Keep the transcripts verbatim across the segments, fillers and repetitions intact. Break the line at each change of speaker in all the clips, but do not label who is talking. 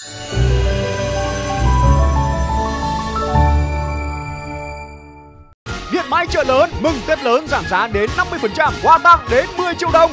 Điện Máy chợ lớn mừng Tết lớn giảm giá đến năm mươi phần trăm, quà tặng đến mười triệu đồng.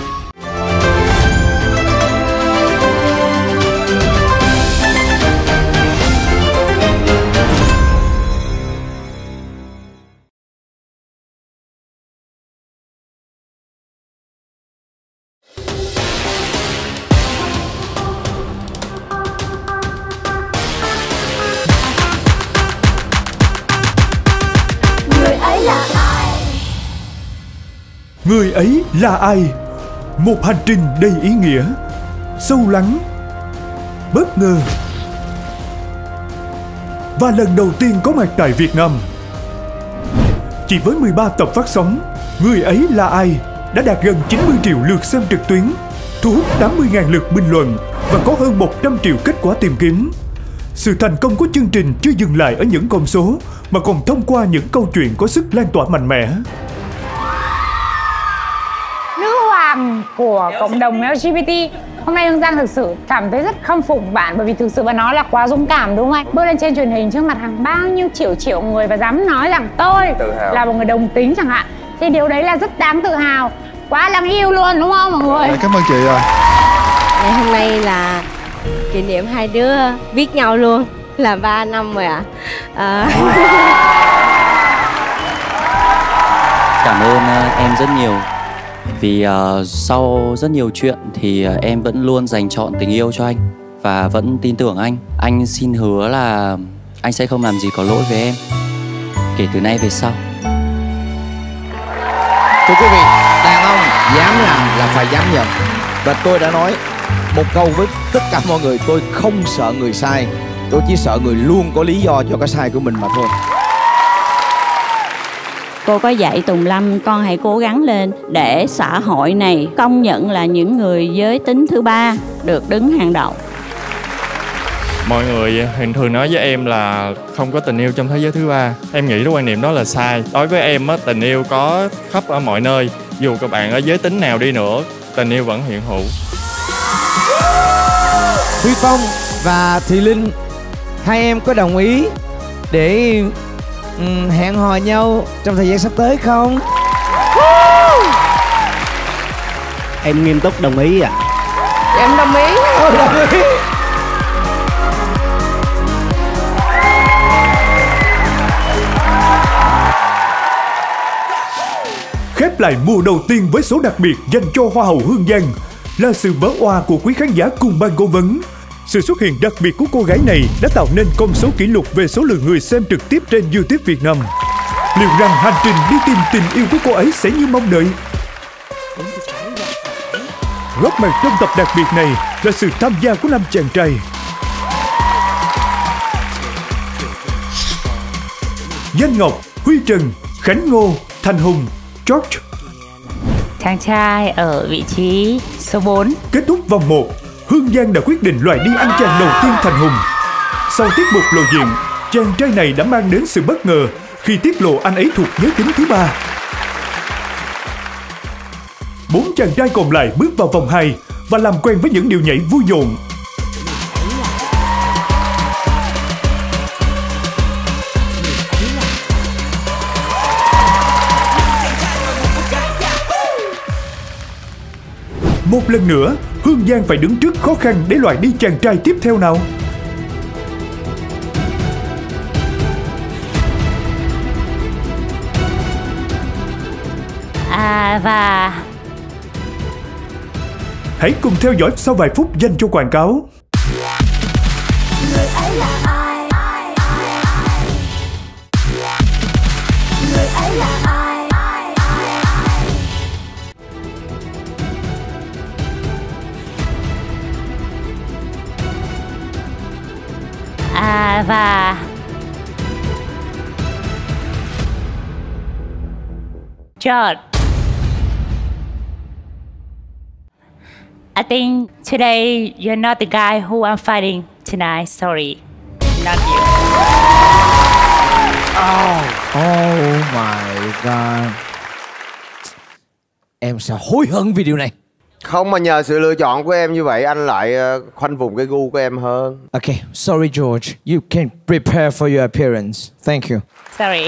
Người ấy là ai? Một hành trình đầy ý nghĩa, sâu lắng, bất ngờ. Và lần đầu tiên có mặt tại Việt Nam. Chỉ với mười ba tập phát sóng, Người ấy là ai đã đạt gần chín mươi triệu lượt xem trực tuyến, thu hút tám mươi nghìn lượt bình luận và có hơn một trăm triệu kết quả tìm kiếm. Sự thành công của chương trình chưa dừng lại ở những con số, mà còn thông qua những câu chuyện có sức lan tỏa mạnh mẽ.
Của cộng đồng lờ giê bê tê. Hôm nay Hương Giang thực sự cảm thấy rất khâm phục bạn, bởi vì thực sự bạn nói là quá dũng cảm, đúng không anh? Bước lên trên truyền hình trước mặt hàng bao nhiêu triệu triệu người và dám nói rằng tôi là một người đồng tính chẳng hạn, thì điều đấy là rất đáng tự hào, quá đáng yêu luôn, đúng không mọi người?
Cảm ơn chị ạ.
Ngày hôm nay là kỷ niệm hai đứa biết nhau luôn, là ba năm rồi ạ. À.
Cảm ơn uh, em rất nhiều. Vì uh, sau rất nhiều chuyện thì uh, em vẫn luôn dành trọn tình yêu cho anh và vẫn tin tưởng anh. Anh xin hứa là anh sẽ không làm gì có lỗi với em kể từ nay về sau.
Thưa quý vị, đàn ông dám làm là phải dám nhận. Và tôi đã nói một câu với tất cả mọi người: tôi không sợ người sai, tôi chỉ sợ người luôn có lý do cho cái sai của mình mà thôi.
Cô có dạy Tùng Lâm con hãy cố gắng lên để xã hội này công nhận là những người giới tính thứ ba được đứng hàng đầu.
Mọi người hiện thường nói với em là không có tình yêu trong thế giới thứ ba. Em nghĩ cái quan niệm đó là sai. Đối với em á, tình yêu có khắp ở mọi nơi. Dù các bạn ở giới tính nào đi nữa, tình yêu vẫn hiện hữu.
Huy Phong và Thị Linh, hai em có đồng ý để um, hẹn hò nhau trong thời gian sắp tới không?
Em nghiêm túc đồng ý ạ. À.
Em đồng ý.
Ờ, đồng ý.
Khép lại mùa đầu tiên với số đặc biệt dành cho Hoa hậu Hương Giang là sự vỡ òa của quý khán giả cùng ban cố vấn. Sự xuất hiện đặc biệt của cô gái này đã tạo nên con số kỷ lục về số lượng người xem trực tiếp trên YouTube Việt Nam. Liệu rằng hành trình đi tìm tình yêu của cô ấy sẽ như mong đợi? Góp mặt trong tập đặc biệt này là sự tham gia của năm chàng trai. Danh Ngọc, Huy Trần, Khánh Ngô, Thành Hùng, George.
Chàng trai ở vị trí số bốn.
Kết thúc vòng một, Hương Giang đã quyết định loại đi anh chàng đầu tiên Thành Hùng. Sau tiết mục lộ diện, chàng trai này đã mang đến sự bất ngờ khi tiết lộ anh ấy thuộc giới tính thứ ba. Bốn chàng trai còn lại bước vào vòng hai và làm quen với những điệu nhảy vui nhộn. Một lần nữa, Hương Giang phải đứng trước khó khăn để loại đi chàng trai tiếp theo nào.
À và...
Hãy cùng theo dõi sau vài phút dành cho quảng cáo.
Người ấy là ai? Người ấy là ai?
À và... George. I think today you're not the guy who I'm fighting tonight. Sorry, not you.
Oh, oh my god. Em sẽ hối hận vì điều này.
Không, mà nhờ sự lựa chọn của em như vậy anh lại uh, khoanh vùng cái gu của em hơn.
Okay, sorry George. You can prepare for your appearance. Thank you.
Sorry.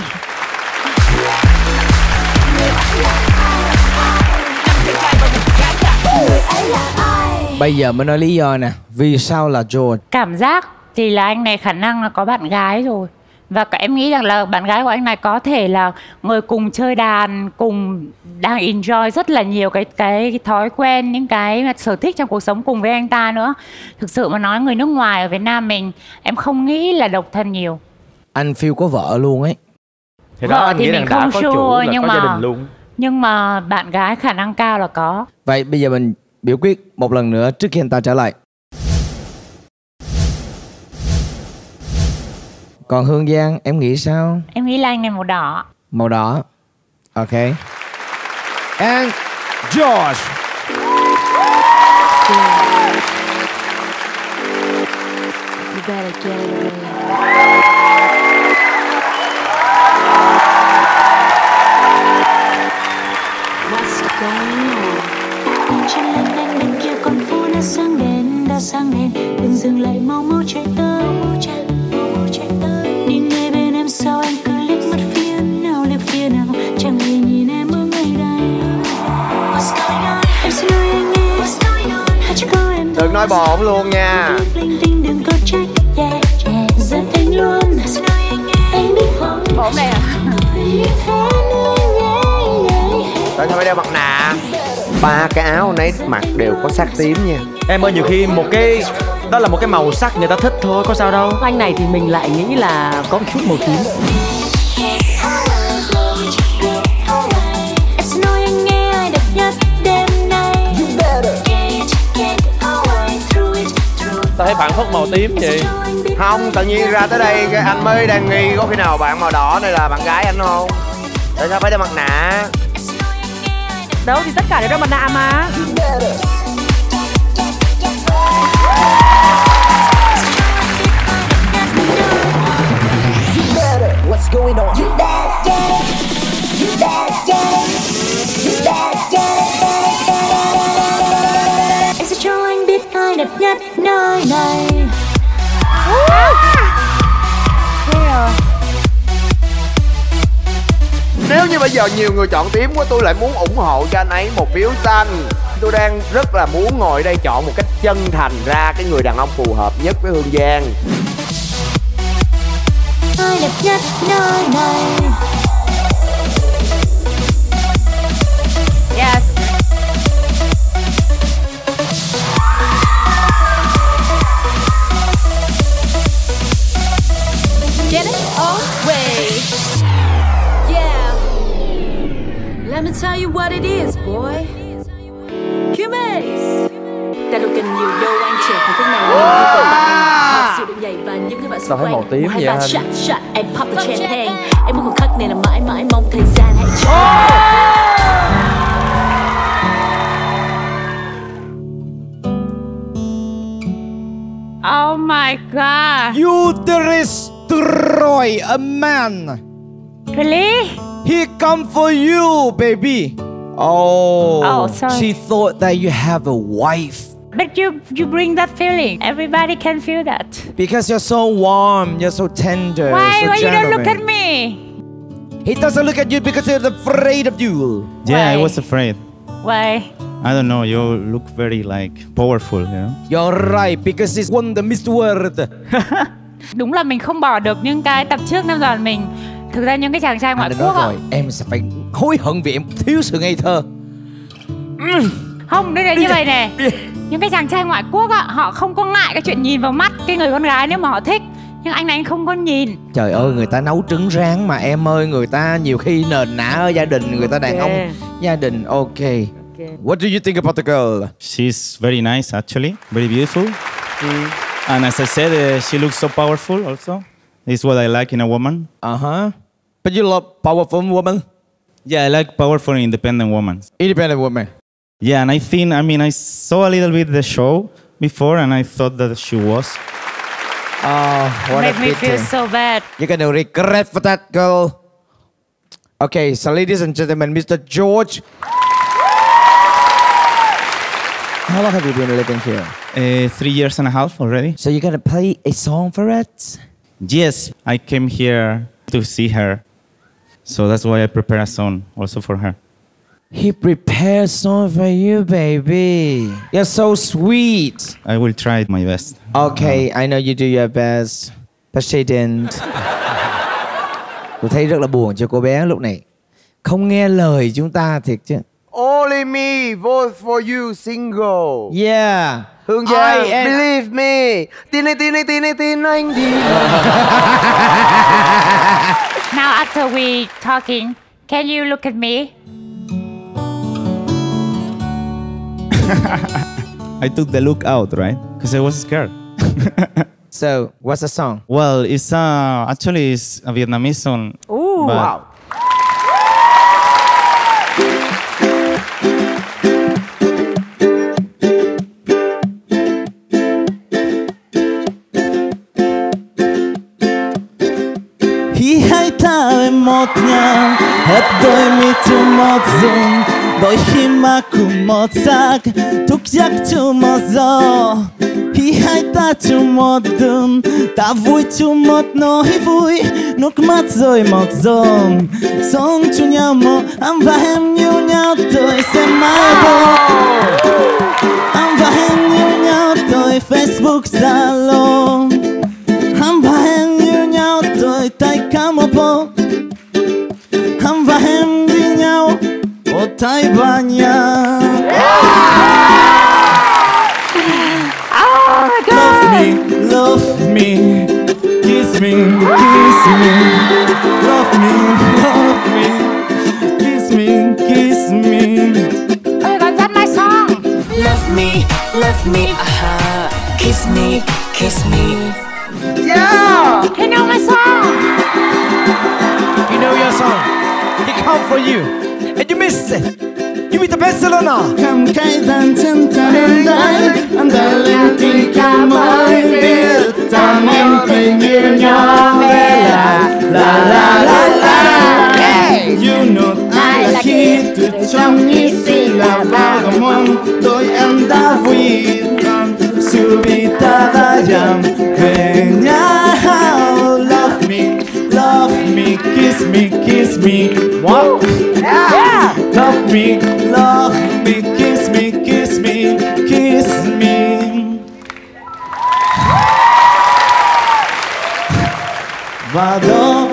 Bây giờ mới nói lý do nè. Vì sao là George?
Cảm giác thì là anh này khả năng là có bạn gái rồi. Và cả em nghĩ rằng là bạn gái của anh này có thể là người cùng chơi đàn, cùng đang enjoy rất là nhiều cái cái, cái thói quen, những cái sở thích trong cuộc sống cùng với anh ta nữa. Thực sự mà nói, người nước ngoài ở Việt Nam mình, em không nghĩ là độc thân nhiều.
Anh Phiêu có vợ luôn ấy.
Thì đó,
vợ
anh
thì
nghĩ
mình
rằng
không
đã có
sure,
chủ là
nhưng
có
mà
gia đình luôn.
nhưng mà bạn gái khả năng cao là có.
Vậy bây giờ mình biểu quyết một lần nữa trước khi anh ta trả lời. Còn Hương Giang, em nghĩ sao?
Em nghĩ là anh này màu đỏ.
Màu đỏ. Ok. And George.
You better get it away. What's going on? Trên lên anh bên kia con phố đã sáng đèn, đã sáng đèn. Đừng dừng lại, mau mau chạy tới. Đi ngay bên em sao anh cứ liếc mắt phía nào, liếc phía nào. Chẳng hề nhìn em ở ngay đây. What's going on? Em xin nói anh nghe. What's going on? Hãy cho câu em
đừng nói bồn luôn nha.
Linh tinh đừng có trách. Yeah, yeah. Giận anh luôn. Xin nói anh nghe. Anh biết không?
Bồn này à?
Tại sao phải đeo mặt nạ? Ba cái áo nấy mặc đều có sắc tím nha.
Em ơi, nhiều khi một cái đó là một cái màu sắc người ta thích thôi, có sao đâu.
Anh này thì mình lại nghĩ là có một chút màu tím.
Tao thấy bạn phất màu tím vậy.
Không, tự nhiên ra tới đây cái anh mới đang nghi có khi nào bạn màu đỏ này là bạn gái anh không? Tại sao phải đeo mặt nạ?
Đâu thì tất cả đều đeo mặt nạ mà.
What's going on? You better get it. You better get it. You better get it. Em sẽ cho anh biết ai đẹp nhất nơi này.
Nếu như bây giờ nhiều người chọn tím quá, tôi lại muốn ủng hộ cho anh ấy một phiếu xanh. Tôi đang rất là muốn ngồi đây chọn một cách chân thành ra cái người đàn ông phù hợp nhất với Hương Giang.
Ai đẹp nhất nơi này.
Yes.
Get it away. Yeah. Let me tell you what it is, boy. Cubase. Ta đâu cần nhiều đâu, anh trẻ không cách nào nhìn như vậy bạn. Mặc dù độ nhảy và những người bạn xung quanh.
Màu tím vậy anh?
Shot, shot, em pop the champagne. Em muốn khoảnh khắc này là mãi mãi mong thời gian hãy trôi.
Oh my god.
You destroy a man.
Really?
He come for you, baby. Oh,
Oh, sorry.
she thought that you have a wife.
But you you bring that feeling. Everybody can feel that.
Because you're so warm, you're so tender,
Why?
so
Why you don't look
gentleman.
at me?
He doesn't look at you because he's afraid of you.
Yeah, I
Why?
was afraid.
Why?
I don't know, you look very like powerful, you know?
You're right, because he's won the Miss World.
Đúng là mình không bỏ được những cái tập trước năm rồi mình. Thực ra những cái chàng trai ngoại
Anh đã
quốc
nói
ạ.
rồi, em sẽ phải hối hận vì em thiếu sự ngây thơ.
Không, đây là như vậy nè. Những cái chàng trai ngoại quốc á, họ không có ngại cái chuyện nhìn vào mắt cái người con gái nếu mà họ thích. Nhưng anh này anh không có nhìn.
Trời ơi, người ta nấu trứng rán mà em ơi, người ta nhiều khi nền nã ở gia đình, người ta đàn
Ok.
ông gia đình. Ok. What do you think about the girl?
She's very nice, actually, very beautiful. And as I said, uh, she looks so powerful also. It's what I like in a woman.
Uh-huh. But you love powerful women?
Yeah, I like powerful and independent women.
Independent women.
Yeah, and I think, I mean, I saw a little bit the show before and I thought that she was.
Oh, what
Make
a
me
pity.
feel so bad.
You're gonna regret for that, girl. Okay, so ladies and gentlemen, Mister George. How long have you been living here?
Uh, three years and a half already.
So you're gonna play a song for it?
Yes, I came here to see her. So that's why I prepare a song also for her.
He prepared a song for you, baby. You're so sweet.
I will try my best.
Okay, I know you do your best, but she didn't. Tôi thấy rất là buồn cho cô bé lúc này. Không nghe lời chúng ta thiệt chứ.
Only me vote for you single.
Yeah.
Hương Giang,
I am...
believe me. Tin đi, tin đi, tin đi, tin anh đi.
Now after we talking, can you look at me?
I took the look out, right? Because I was scared.
So, what's the song?
Well, it's uh, actually it's a Vietnamese song.
Ooh,
but
wow.
Khi hai ta em một nhau, hết đôi mi chung một dùng. Đôi khi mà cùng một sắc, thức giấc chung một gió. Khi hai ta chung một đêm, ta vui chung một nỗi vui. Nước mắt rồi một dòng, sống chung nhau một. Anh và em yêu nhau, tôi sẽ mãi thôi. Anh và em yêu nhau, tôi Facebook Zalo. Anh và em yêu nhau, tôi tay cắm một bộ. Anh và em đi nhau, ở Tây Ban Nha.
Oh my God.
Love me, love me, kiss me, kiss me. Love me, love me, kiss me, kiss me.
Oh my God, that's my song.
Love me, love me, aha. Kiss me, kiss me.
Yeah.
You know my song.
You know your song. He come for you, and you missed it. You beat the Barcelona.
Cầm cây đàn chân ta đến đây, anh đã lên tình cảm mới biết rằng em tình yêu nhau là la la la la. You know ai là khi từ trong nghĩ suy là bao cảm mong đôi em đã vui rằng sự bị ta đã dầm về nhau. Love me, love me, kiss me, kiss me. Wow.
Yeah.
Love me, love me, kiss me, kiss me, kiss me. Và đó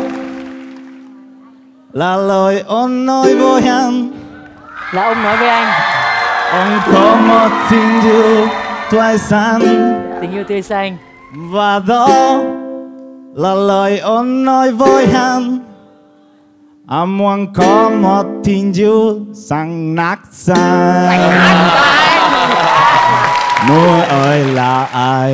là lời ông nói với anh.
Là ông nói với anh.
Ông có một tình yêu tươi xanh.
Tình yêu tươi xanh.
Và đó là lời ông nói với anh. Anh muốn có một tình yêu sang nát xanh. Núi ơi là ai?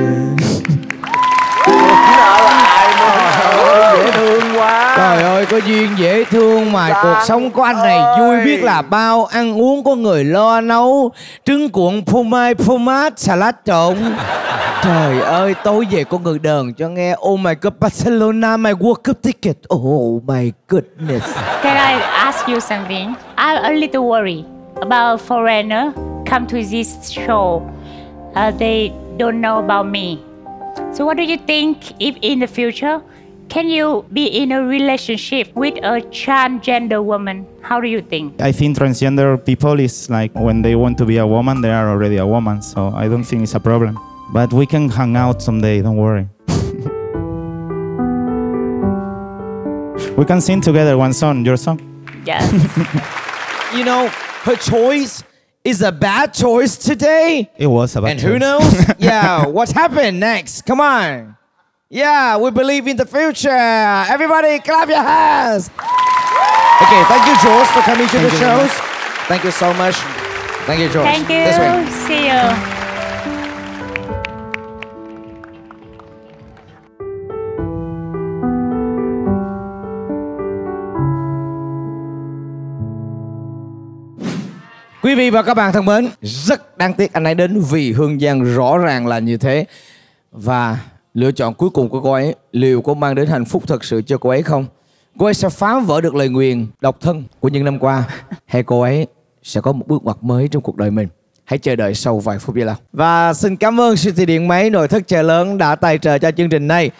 Dễ thương quá.
Trời ơi, có duyên dễ thương mà.
Trời
Cuộc sống của anh này
ơi.
vui biết là bao. Ăn uống có người lo nấu. Trứng cuộn phô mai, phô mát, salad trộn. Trời ơi, tối về có người đờn cho nghe. Oh my God, Barcelona, my World Cup ticket. Oh my goodness.
Can I ask you something? I'm a little worried about foreigner come to this show. Uh, they don't know about me. So what do you think if in the future, can you be in a relationship with a transgender woman? How do you think?
I think transgender people is like when they want to be a woman, they are already a woman. So I don't think it's a problem. But we can hang out someday, don't worry. We can sing together one song, your song.
Yes.
You know, her choice is a bad choice today.
It was about
And who knows? Yeah, what happened next? Come on. Yeah, we believe in the future. Everybody clap your hands. Okay, thank you, George, for coming to
Thank
the
you.
shows. Thank you so much. Thank you, George.
Thank
This way.
you. See you.
Quý vị và các bạn thân mến, rất đáng tiếc anh ấy đến vì Hương Giang rõ ràng là như thế. Và lựa chọn cuối cùng của cô ấy liệu có mang đến hạnh phúc thật sự cho cô ấy không? Cô ấy sẽ phá vỡ được lời nguyền độc thân của những năm qua, hay cô ấy sẽ có một bước ngoặt mới trong cuộc đời mình? Hãy chờ đợi sau vài phút giây lát. Và xin cảm ơn siêu thị điện máy nội thất chợ lớn đã tài trợ cho chương trình này.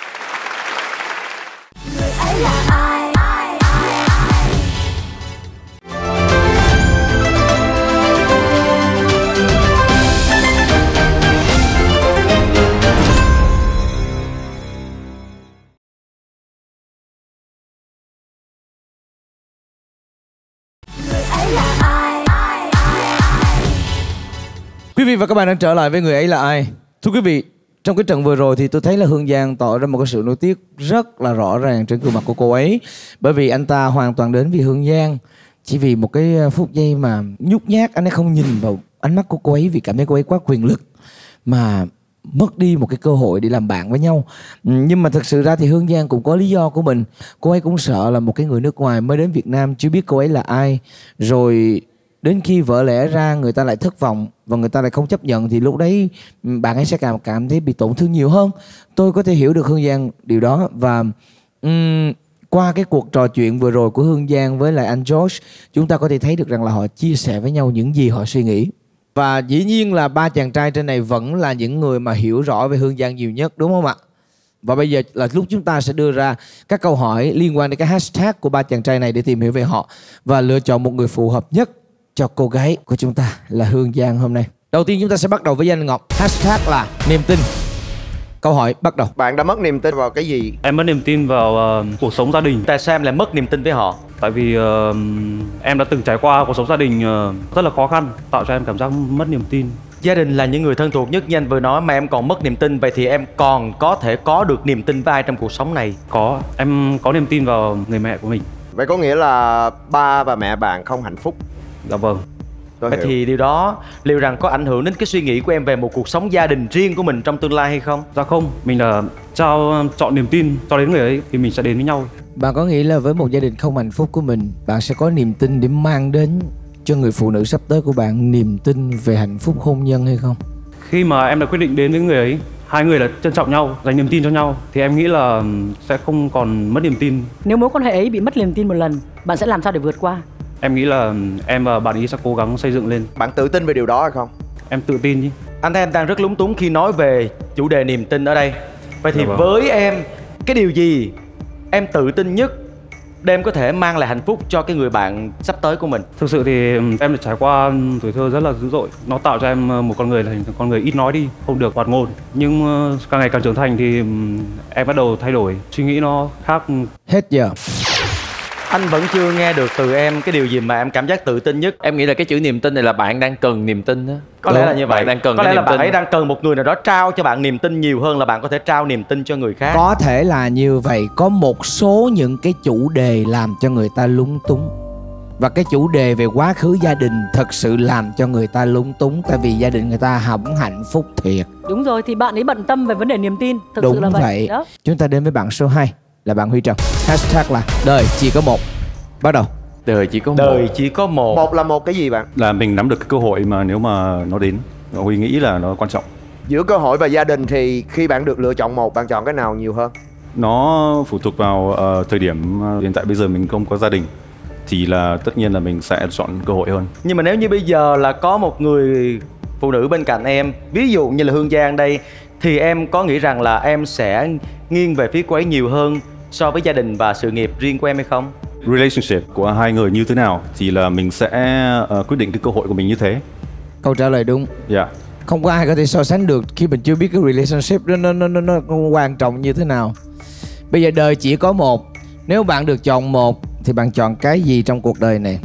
Quý vị và các bạn đang trở lại với Người Ấy Là Ai. Thưa quý vị, trong cái trận vừa rồi thì tôi thấy là Hương Giang tỏ ra một cái sự nối tiếc rất là rõ ràng trên gương mặt của cô ấy. Bởi vì anh ta hoàn toàn đến vì Hương Giang. Chỉ vì một cái phút giây mà nhút nhát, anh ấy không nhìn vào ánh mắt của cô ấy vì cảm thấy cô ấy quá quyền lực mà mất đi một cái cơ hội để làm bạn với nhau. Nhưng mà thật sự ra thì Hương Giang cũng có lý do của mình. Cô ấy cũng sợ là một cái người nước ngoài mới đến Việt Nam chưa biết cô ấy là ai, rồi đến khi vỡ lẽ ra người ta lại thất vọng và người ta lại không chấp nhận, thì lúc đấy bạn ấy sẽ cảm cảm thấy bị tổn thương nhiều hơn. Tôi có thể hiểu được Hương Giang điều đó. Và um, qua cái cuộc trò chuyện vừa rồi của Hương Giang với lại anh George, chúng ta có thể thấy được rằng là họ chia sẻ với nhau những gì họ suy nghĩ. Và dĩ nhiên là ba chàng trai trên này vẫn là những người mà hiểu rõ về Hương Giang nhiều nhất, đúng không ạ? Và bây giờ là lúc chúng ta sẽ đưa ra các câu hỏi liên quan đến cái hashtag của ba chàng trai này để tìm hiểu về họ và lựa chọn một người phù hợp nhất cho cô gái của chúng ta là Hương Giang hôm nay. Đầu tiên chúng ta sẽ bắt đầu với Danh Ngọc. Hashtag là niềm tin. Câu hỏi bắt đầu.
Bạn đã mất niềm tin vào cái gì?
Em mất niềm tin vào uh, cuộc sống gia đình. Tại sao em lại mất niềm tin với họ? Tại vì uh, em đã từng trải qua cuộc sống gia đình uh, rất là khó khăn, tạo cho em cảm giác mất niềm tin.
Gia đình là những người thân thuộc nhất như anh vừa nói mà em còn mất niềm tin. Vậy thì em còn có thể có được niềm tin với ai trong cuộc sống này?
Có, em có niềm tin vào người mẹ của mình.
Vậy có nghĩa là ba và mẹ bạn không hạnh phúc?
Dạ vâng.
Tôi Vậy hiểu. Thì điều đó liệu rằng có ảnh hưởng đến cái suy nghĩ của em về một cuộc sống gia đình riêng của mình trong tương lai hay không?
Dạ không, mình là trao chọn niềm tin cho đến người ấy thì mình sẽ đến với nhau.
Bạn có nghĩ là với một gia đình không hạnh phúc của mình, bạn sẽ có niềm tin để mang đến cho người phụ nữ sắp tới của bạn niềm tin về hạnh phúc hôn nhân hay không?
Khi mà em đã quyết định đến với người ấy, hai người đã trân trọng nhau, dành niềm tin cho nhau, thì em nghĩ là sẽ không còn mất niềm tin.
Nếu mối quan hệ ấy bị mất niềm tin một lần, bạn sẽ làm sao để vượt qua?
Em nghĩ là em và bạn ấy sẽ cố gắng xây dựng lên.
Bạn tự tin về điều đó hay không?
Em tự tin chứ.
Anh thấy em đang rất lúng túng khi nói về chủ đề niềm tin ở đây. Vậy thì
vâng.
với em, cái điều gì em tự tin nhất để em có thể mang lại hạnh phúc cho cái người bạn sắp tới của mình?
Thực sự thì em đã trải qua tuổi thơ rất là dữ dội. Nó tạo cho em một con người là con người ít nói đi, không được hoạt ngôn. Nhưng càng ngày càng trưởng thành thì em bắt đầu thay đổi, suy nghĩ nó khác.
Hết giờ.
Anh vẫn chưa nghe được từ em cái điều gì mà em cảm giác tự tin nhất.
Em nghĩ là cái chữ niềm tin này là bạn đang cần niềm tin đó.
Có lẽ là như vậy.
Bạn đang cần
có
cái
lẽ là
niềm
bạn
tin.
ấy đang cần một người nào đó trao cho bạn niềm tin nhiều hơn là bạn có thể trao niềm tin cho người khác.
Có thể là như vậy. Có một số những cái chủ đề làm cho người ta lúng túng. Và cái chủ đề về quá khứ gia đình thật sự làm cho người ta lúng túng. Tại vì gia đình người ta không hạnh phúc thiệt.
Đúng rồi, thì bạn ấy bận tâm về vấn đề niềm tin. Thực
Đúng
sự là vậy.
vậy
Đó.
Chúng ta đến với bạn số hai là bạn Huy Trần. Hashtag là đời chỉ có một. Bắt đầu.
Đời chỉ có một.
Đời chỉ có một.
Một là một cái gì bạn?
Là mình nắm được cái cơ hội mà nếu mà nó đến, Huy nghĩ là nó quan trọng.
Giữa cơ hội và gia đình thì khi bạn được lựa chọn một, bạn chọn cái nào nhiều hơn?
Nó phụ thuộc vào uh, thời điểm uh, hiện tại bây giờ mình không có gia đình thì là tất nhiên là mình sẽ chọn cơ hội hơn.
Nhưng mà nếu như bây giờ là có một người phụ nữ bên cạnh em, ví dụ như là Hương Giang đây, thì em có nghĩ rằng là em sẽ nghiêng về phía cô ấy nhiều hơn so với gia đình và sự nghiệp riêng của em hay không?
Relationship của hai người như thế nào thì là mình sẽ uh, quyết định cái cơ hội của mình như thế.
Câu trả lời đúng.
Dạ. Yeah.
Không có ai có thể so sánh được khi mình chưa biết cái relationship đó nó, nó, nó, nó quan trọng như thế nào. Bây giờ đời chỉ có một. Nếu bạn được chọn một thì bạn chọn cái gì trong cuộc đời này?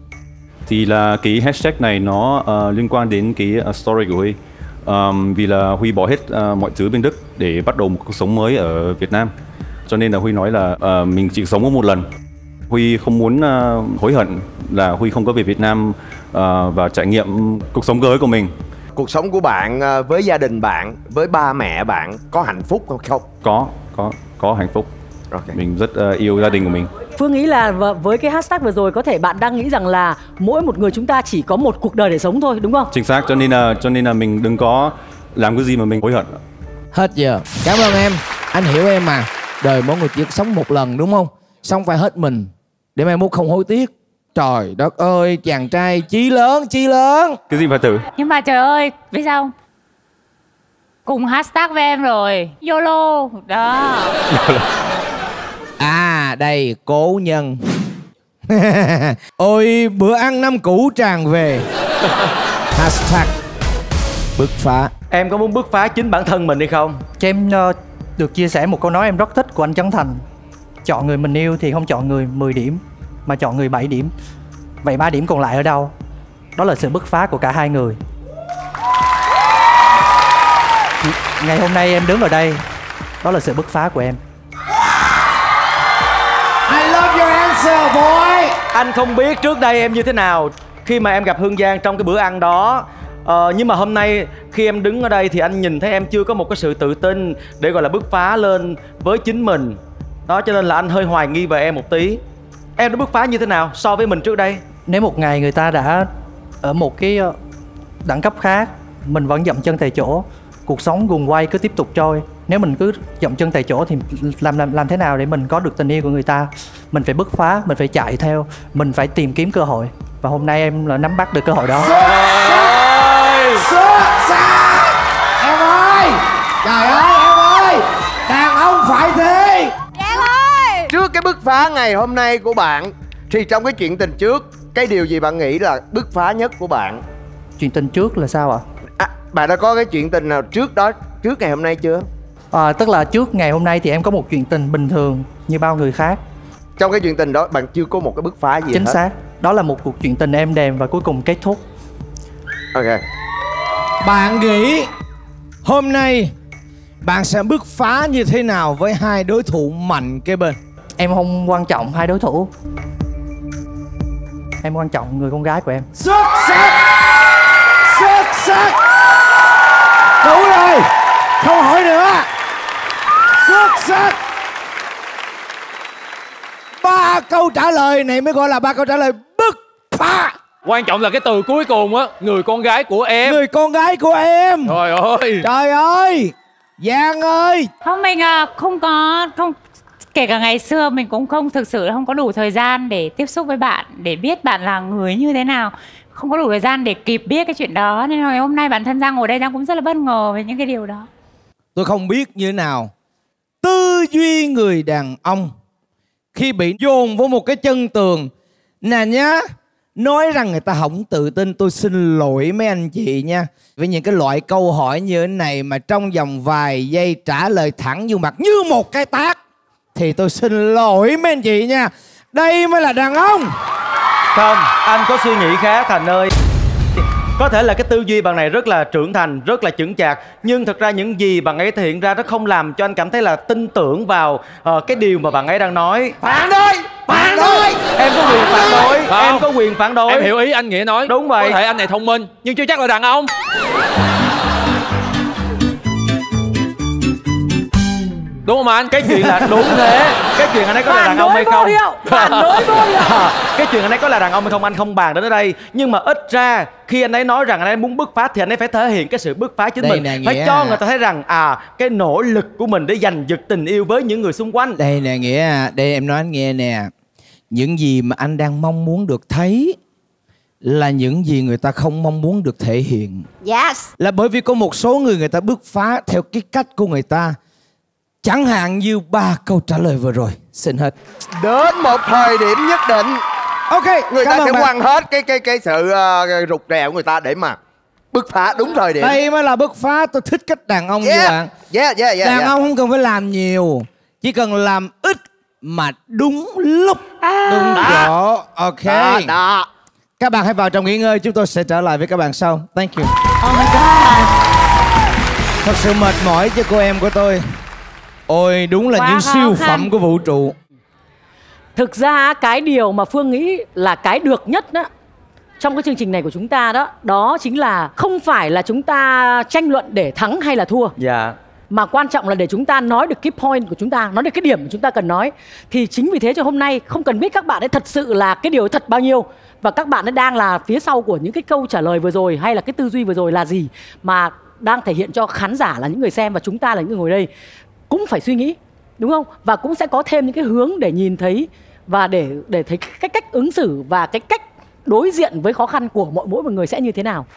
Thì là cái hashtag này nó uh, liên quan đến cái uh, story của Huy. Um, vì là Huy bỏ hết uh, mọi thứ bên Đức để bắt đầu một cuộc sống mới ở Việt Nam. Cho nên là Huy nói là uh, mình chỉ sống có một lần. Huy không muốn uh, hối hận là Huy không có về Việt Nam uh, và trải nghiệm cuộc sống mới của mình.
Cuộc sống của bạn uh, với gia đình bạn, với ba mẹ bạn có hạnh phúc không? Không.
Có, có, có hạnh phúc. Okay. Mình rất uh, yêu gia đình của mình.
Phương nghĩ là với cái hashtag vừa rồi có thể bạn đang nghĩ rằng là mỗi một người chúng ta chỉ có một cuộc đời để sống thôi, đúng không?
Chính xác, cho nên là cho nên là mình đừng có làm cái gì mà mình hối hận.
Hết giờ. Cảm ơn em. Anh hiểu em mà. Đời mỗi người chỉ sống một lần đúng không? Sống phải hết mình để mai mốt không hối tiếc. Trời đất ơi, chàng trai chí lớn, chí lớn.
Cái gì mà Tử?
Nhưng mà trời ơi, biết sao không? Cùng hashtag với em rồi. YOLO. Đó.
À, đây, cố nhân. Ôi, bữa ăn năm cũ tràn về. Hashtag bứt phá.
Em có muốn bứt phá chính bản thân mình hay không?
Cho em uh, được chia sẻ một câu nói em rất thích của anh Trấn Thành. Chọn người mình yêu thì không chọn người mười điểm, mà chọn người bảy điểm. Vậy ba điểm còn lại ở đâu? Đó là sự bứt phá của cả hai người. Ngày hôm nay em đứng ở đây, đó là sự bứt phá của em.
I love your answer, boy.
Anh không biết trước đây em như thế nào khi mà em gặp Hương Giang trong cái bữa ăn đó. Ờ, nhưng mà hôm nay khi em đứng ở đây thì anh nhìn thấy em chưa có một cái sự tự tin để gọi là bứt phá lên với chính mình. Đó, cho nên là anh hơi hoài nghi về em một tí. Em đã bứt phá như thế nào so với mình trước đây?
Nếu một ngày người ta đã ở một cái đẳng cấp khác, mình vẫn dậm chân tại chỗ, cuộc sống guồng quay cứ tiếp tục trôi. Nếu mình cứ dậm chân tại chỗ thì làm làm làm thế nào để mình có được tình yêu của người ta? Mình phải bứt phá, mình phải chạy theo, mình phải tìm kiếm cơ hội. Và hôm nay em là nắm bắt được cơ hội đó.
Xuất sắc! Em ơi! Trời ơi em ơi! Đàn ông phải thế!
Giang ơi! Trước cái bứt phá ngày hôm nay của bạn thì trong cái chuyện tình trước, cái điều gì bạn nghĩ là bứt phá nhất của bạn?
Chuyện tình trước là sao ạ?
À, bạn đã có cái chuyện tình nào trước đó, trước ngày hôm nay chưa?
À, tức là trước ngày hôm nay thì em có một chuyện tình bình thường như bao người khác.
Trong cái chuyện tình đó bạn chưa có một cái bứt phá gì
Chính
hết.
xác. Đó là một cuộc chuyện tình êm đềm và cuối cùng kết thúc.
Ok.
Bạn nghĩ hôm nay bạn sẽ bứt phá như thế nào với hai đối thủ mạnh kế bên?
Em không quan trọng hai đối thủ, em quan trọng người con gái của em.
Xuất sắc! Xuất sắc! Đủ rồi! Không hỏi nữa! Xuất sắc! Ba câu trả lời này mới gọi là ba câu trả lời bứt phá.
Quan trọng là cái từ cuối cùng á, người con gái của em.
Người con gái của em.
Trời ơi!
Trời ơi! Giang ơi!
Không, mình à, không có không kể cả ngày xưa mình cũng không thực sự không có đủ thời gian để tiếp xúc với bạn, để biết bạn là người như thế nào, không có đủ thời gian để kịp biết cái chuyện đó, nên hồi hôm nay bản thân Giang ngồi đây Giang cũng rất là bất ngờ về những cái điều đó.
Tôi không biết như thế nào tư duy người đàn ông khi bị dồn vào một cái chân tường nè nhá, nói rằng người ta không tự tin. Tôi xin lỗi mấy anh chị nha, với những cái loại câu hỏi như thế này mà trong vòng vài giây trả lời thẳng vô mặt như một cái tát thì tôi xin lỗi mấy anh chị nha. Đây mới là đàn ông.
Không, anh có suy nghĩ khác Thành ơi. Có thể là cái tư duy bạn này rất là trưởng thành, rất là chững chạc, nhưng thực ra những gì bạn ấy thể hiện ra nó không làm cho anh cảm thấy là tin tưởng vào uh, cái điều mà bạn ấy đang nói.
Phản đối! Phản đối!
Em có quyền phản đối. Em có quyền phản đối.
Em hiểu ý anh Nghĩa nói.
Đúng vậy.
Có thể anh này thông minh nhưng chưa chắc là đàn ông. Đúng không anh?
Cái chuyện là đúng thế. Cái chuyện anh ấy có là đàn ông hay không?
Phản đối vô hiệu.
Cái chuyện anh ấy có là đàn ông hay không anh không bàn đến ở đây. Nhưng mà ít ra khi anh ấy nói rằng anh ấy muốn bứt phá thì anh ấy phải thể hiện cái sự bứt phá chính
đây
mình.
Nè,
phải
Nghĩa
cho
à.
người ta thấy rằng à cái nỗ lực của mình để giành giật tình yêu với những người xung quanh.
Đây nè Nghĩa à, đây em nói anh nghe nè. Những gì mà anh đang mong muốn được thấy là những gì người ta không mong muốn được thể hiện.
Yes.
Là bởi vì có một số người người ta bứt phá theo cái cách của người ta. Chẳng hạn như ba câu trả lời vừa rồi. Xin hết.
Đến một thời điểm nhất định,
ok,
người ta sẽ
bạn.
quăng hết cái cái cái sự uh, rụt rè của người ta để mà bứt phá đúng thời điểm.
Đây mới là bứt phá. Tôi thích cách đàn ông
yeah.
như bạn.
Yeah, yeah, yeah,
Đàn
yeah.
ông không cần phải làm nhiều, chỉ cần làm ít mà đúng lúc,
à.
đúng chỗ. Ok
đó, đó.
Các bạn hãy vào trong nghỉ ngơi. Chúng tôi sẽ trở lại với các bạn sau. Thank you.
Oh my god.
Thật sự mệt mỏi cho cô em của tôi. Ôi đúng là
Quá
những
khó
siêu
khăn.
phẩm của vũ trụ.
Thực ra cái điều mà Phương nghĩ là cái được nhất đó trong cái chương trình này của chúng ta đó, đó chính là không phải là chúng ta tranh luận để thắng hay là thua.
Dạ.
Mà quan trọng là để chúng ta nói được cái point của chúng ta, nói được cái điểm mà chúng ta cần nói. Thì chính vì thế cho hôm nay không cần biết các bạn ấy thật sự là cái điều ấy thật bao nhiêu, và các bạn ấy đang là phía sau của những cái câu trả lời vừa rồi hay là cái tư duy vừa rồi là gì, mà đang thể hiện cho khán giả là những người xem và chúng ta là những người ngồi đây cũng phải suy nghĩ, đúng không? Và cũng sẽ có thêm những cái hướng để nhìn thấy và để để thấy cái cách ứng xử và cái cách đối diện với khó khăn của mỗi mỗi một người sẽ như thế nào.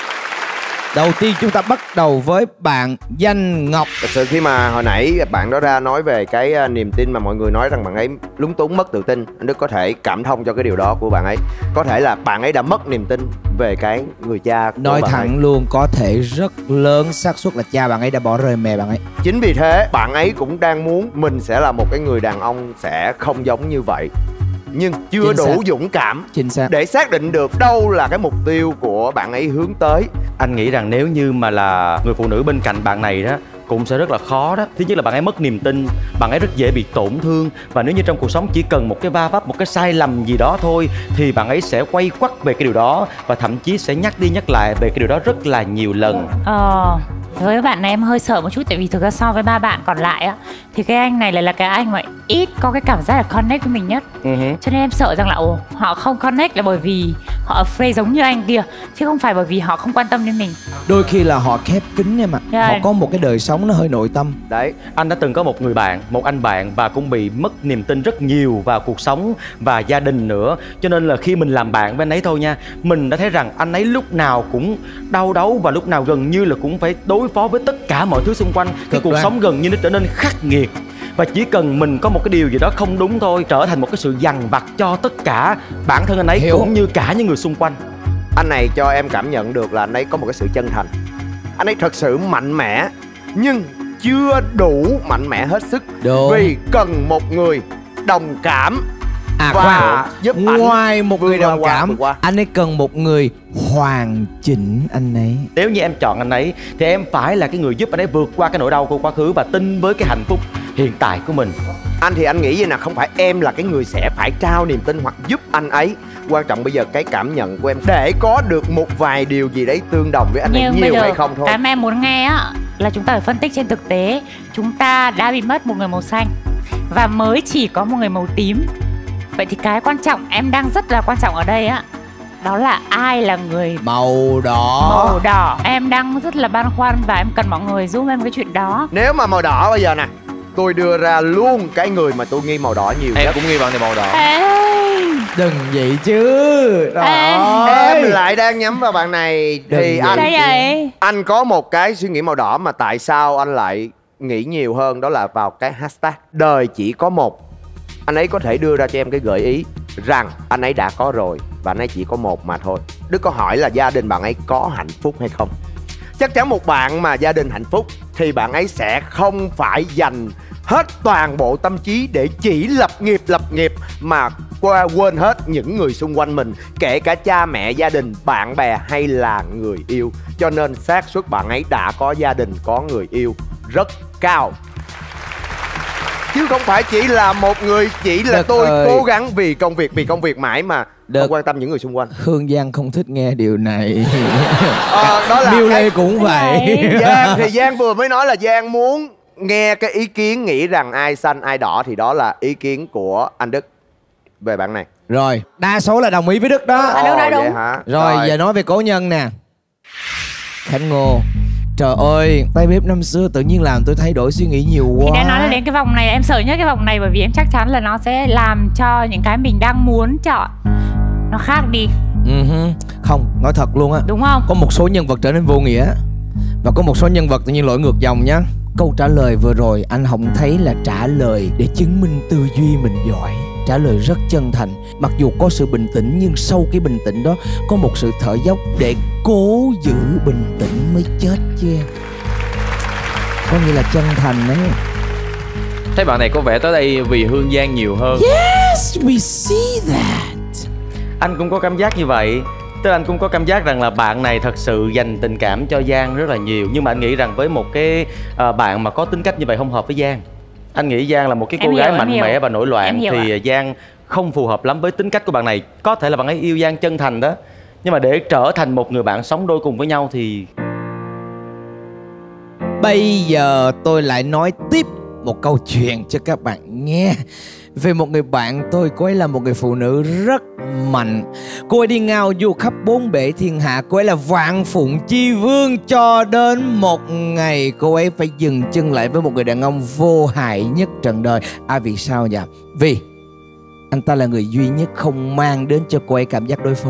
Đầu tiên chúng ta bắt đầu với bạn Danh Ngọc.
Thật sự khi mà hồi nãy bạn đó ra nói về cái uh, niềm tin mà mọi người nói rằng bạn ấy lúng túng mất tự tin, anh Đức có thể cảm thông cho cái điều đó của bạn ấy. Có thể là bạn ấy đã mất niềm tin về cái người cha của
Nói
bạn
thẳng
ấy.
luôn, có thể rất lớn xác suất là cha bạn ấy đã bỏ rơi mẹ bạn ấy.
Chính vì thế bạn ấy cũng đang muốn mình sẽ là một cái người đàn ông sẽ không giống như vậy, nhưng chưa
Chính
đủ
xác.
dũng cảm
Chính xác.
để xác định được đâu là cái mục tiêu của bạn ấy hướng tới.
Anh nghĩ rằng nếu như mà là người phụ nữ bên cạnh bạn này đó cũng sẽ rất là khó đó. Thứ nhất là bạn ấy mất niềm tin, bạn ấy rất dễ bị tổn thương. Và nếu như trong cuộc sống chỉ cần một cái va vấp, một cái sai lầm gì đó thôi thì bạn ấy sẽ quay quắt về cái điều đó, và thậm chí sẽ nhắc đi nhắc lại về cái điều đó rất là nhiều lần.
Ờ, với bạn này em hơi sợ một chút, tại vì thực ra so với ba bạn còn lại á thì cái anh này lại là cái anh mà ít có cái cảm giác là connect với mình nhất.
Uh-huh.
Cho nên em sợ rằng là ồ, họ không connect là bởi vì họ afraid giống như anh kia, chứ không phải bởi vì họ không quan tâm đến mình.
Đôi khi là họ khép kín em ạ.
Rồi.
Họ có một cái đời sống nó hơi nội tâm.
Đấy,
anh đã từng có một người bạn, một anh bạn, và cũng bị mất niềm tin rất nhiều vào cuộc sống và gia đình nữa. Cho nên là khi mình làm bạn với anh ấy thôi nha, mình đã thấy rằng anh ấy lúc nào cũng đau đớn và lúc nào gần như là cũng phải đối phó với tất cả mọi thứ xung quanh. Cái
Cực
cuộc
đoan.
sống gần như nó trở nên khắc nghiệt. Và chỉ cần mình có một cái điều gì đó không đúng thôi, trở thành một cái sự dằn vặt cho tất cả bản thân anh ấy.
Hiểu.
Cũng như cả những người xung quanh.
Anh này cho em cảm nhận được là anh ấy có một cái sự chân thành. Anh ấy thật sự mạnh mẽ nhưng chưa đủ mạnh mẽ hết sức.
Đúng.
Vì cần một người đồng cảm
À
và
khoan,
giúp anh
ngoài một người
vượt
đồng
qua,
cảm,
vượt qua.
anh ấy cần một người hoàn chỉnh anh ấy.
Nếu như em chọn anh ấy thì em phải là cái người giúp anh ấy vượt qua cái nỗi đau của quá khứ và tin với cái hạnh phúc hiện tại của mình.
Anh thì anh nghĩ vậy nè, không phải em là cái người sẽ phải trao niềm tin hoặc giúp anh ấy. Quan trọng bây giờ cái cảm nhận của em để có được một vài điều gì đấy tương đồng với anh ấy
Nhưng bây
nhiều
giờ
hay không thôi.
cái mà em muốn nghe á là chúng ta phải phân tích trên thực tế. Chúng ta đã bị mất một người màu xanh và mới chỉ có một người màu tím. Vậy thì cái quan trọng, em đang rất là quan trọng ở đây á, đó là ai là người
màu đỏ.
Màu đỏ. Em đang rất là băn khoăn và em cần mọi người giúp em cái chuyện đó.
Nếu mà màu đỏ bây giờ nè, tôi đưa ra luôn cái người mà tôi nghi màu đỏ nhiều
Em
nhất.
cũng nghi bạn này màu đỏ.
Ê,
Đừng vậy chứ. Trời
Ê.
ơi.
Em lại đang nhắm vào bạn này.
Đừng
Thì
vậy.
anh
đây vậy.
anh có một cái suy nghĩ màu đỏ mà tại sao anh lại nghĩ nhiều hơn, đó là vào cái hashtag đời chỉ có một. Anh ấy có thể đưa ra cho em cái gợi ý rằng anh ấy đã có rồi và anh ấy chỉ có một mà thôi. Đức có hỏi là gia đình bạn ấy có hạnh phúc hay không. Chắc chắn một bạn mà gia đình hạnh phúc thì bạn ấy sẽ không phải dành hết toàn bộ tâm trí để chỉ lập nghiệp lập nghiệp mà qua quên hết những người xung quanh mình, kể cả cha mẹ, gia đình, bạn bè hay là người yêu. Cho nên xác suất bạn ấy đã có gia đình, có người yêu rất cao, chứ không phải chỉ là một người chỉ là
Đất
tôi
ơi.
cố gắng vì công việc vì công việc mãi mà
Đất.
không quan tâm những người xung quanh.
Hương Giang không thích nghe điều này.
Ờ, đó là
Miêu
cái-
Lê cũng vậy.
Giang thì Giang vừa mới nói là Giang muốn nghe cái ý kiến nghĩ rằng ai xanh ai đỏ, thì đó là ý kiến của anh Đức về bạn này.
Rồi, đa số là đồng ý với Đức đó.
À, đúng, đúng,
Ồ, vậy
đúng.
hả?
Rồi, giờ nói về cố nhân nè. Khánh Ngô. Trời ơi, tay bếp năm xưa tự nhiên làm tôi thay đổi suy nghĩ nhiều
Thì
quá.
đã nói là đến cái vòng này em sợ nhất cái vòng này, bởi vì em chắc chắn là nó sẽ làm cho những cái mình đang muốn chọn nó khác đi.
Uh-huh. Không, nói thật luôn á.
Đúng không?
Có một số nhân vật trở nên vô nghĩa và có một số nhân vật tự nhiên lỗi ngược dòng nhá. Câu trả lời vừa rồi anh không thấy là trả lời để chứng minh tư duy mình giỏi. Trả lời rất chân thành. Mặc dù có sự bình tĩnh nhưng sau cái bình tĩnh đó có một sự thở dốc để cố giữ bình tĩnh mới chết chứ. Có nghĩa là chân thành đấy.
Thấy bạn này có vẻ tới đây vì Hương Giang nhiều hơn.
Yes, we see that.
Anh cũng có cảm giác như vậy. Tức là anh cũng có cảm giác rằng là bạn này thật sự dành tình cảm cho Giang rất là nhiều. Nhưng mà anh nghĩ rằng với một cái à, bạn mà có tính cách như vậy không hợp với Giang. Anh nghĩ Giang là một cái cô
Em
gái
hiểu, em
mạnh
hiểu.
mẽ và nổi loạn.
Em hiểu
Thì
ạ.
Giang không phù hợp lắm với tính cách của bạn này. Có thể là bạn ấy yêu Giang chân thành đó, nhưng mà để trở thành một người bạn sống đôi cùng với nhau thì...
Bây giờ tôi lại nói tiếp một câu chuyện cho các bạn nghe về một người bạn tôi. Cô ấy là một người phụ nữ rất mạnh. Cô ấy đi ngao du khắp bốn bể thiên hạ. Cô ấy là vạn phụng chi vương. Cho đến một ngày cô ấy phải dừng chân lại với một người đàn ông vô hại nhất trần đời. À vì sao vậy? Vì anh ta là người duy nhất không mang đến cho cô ấy cảm giác đối phó.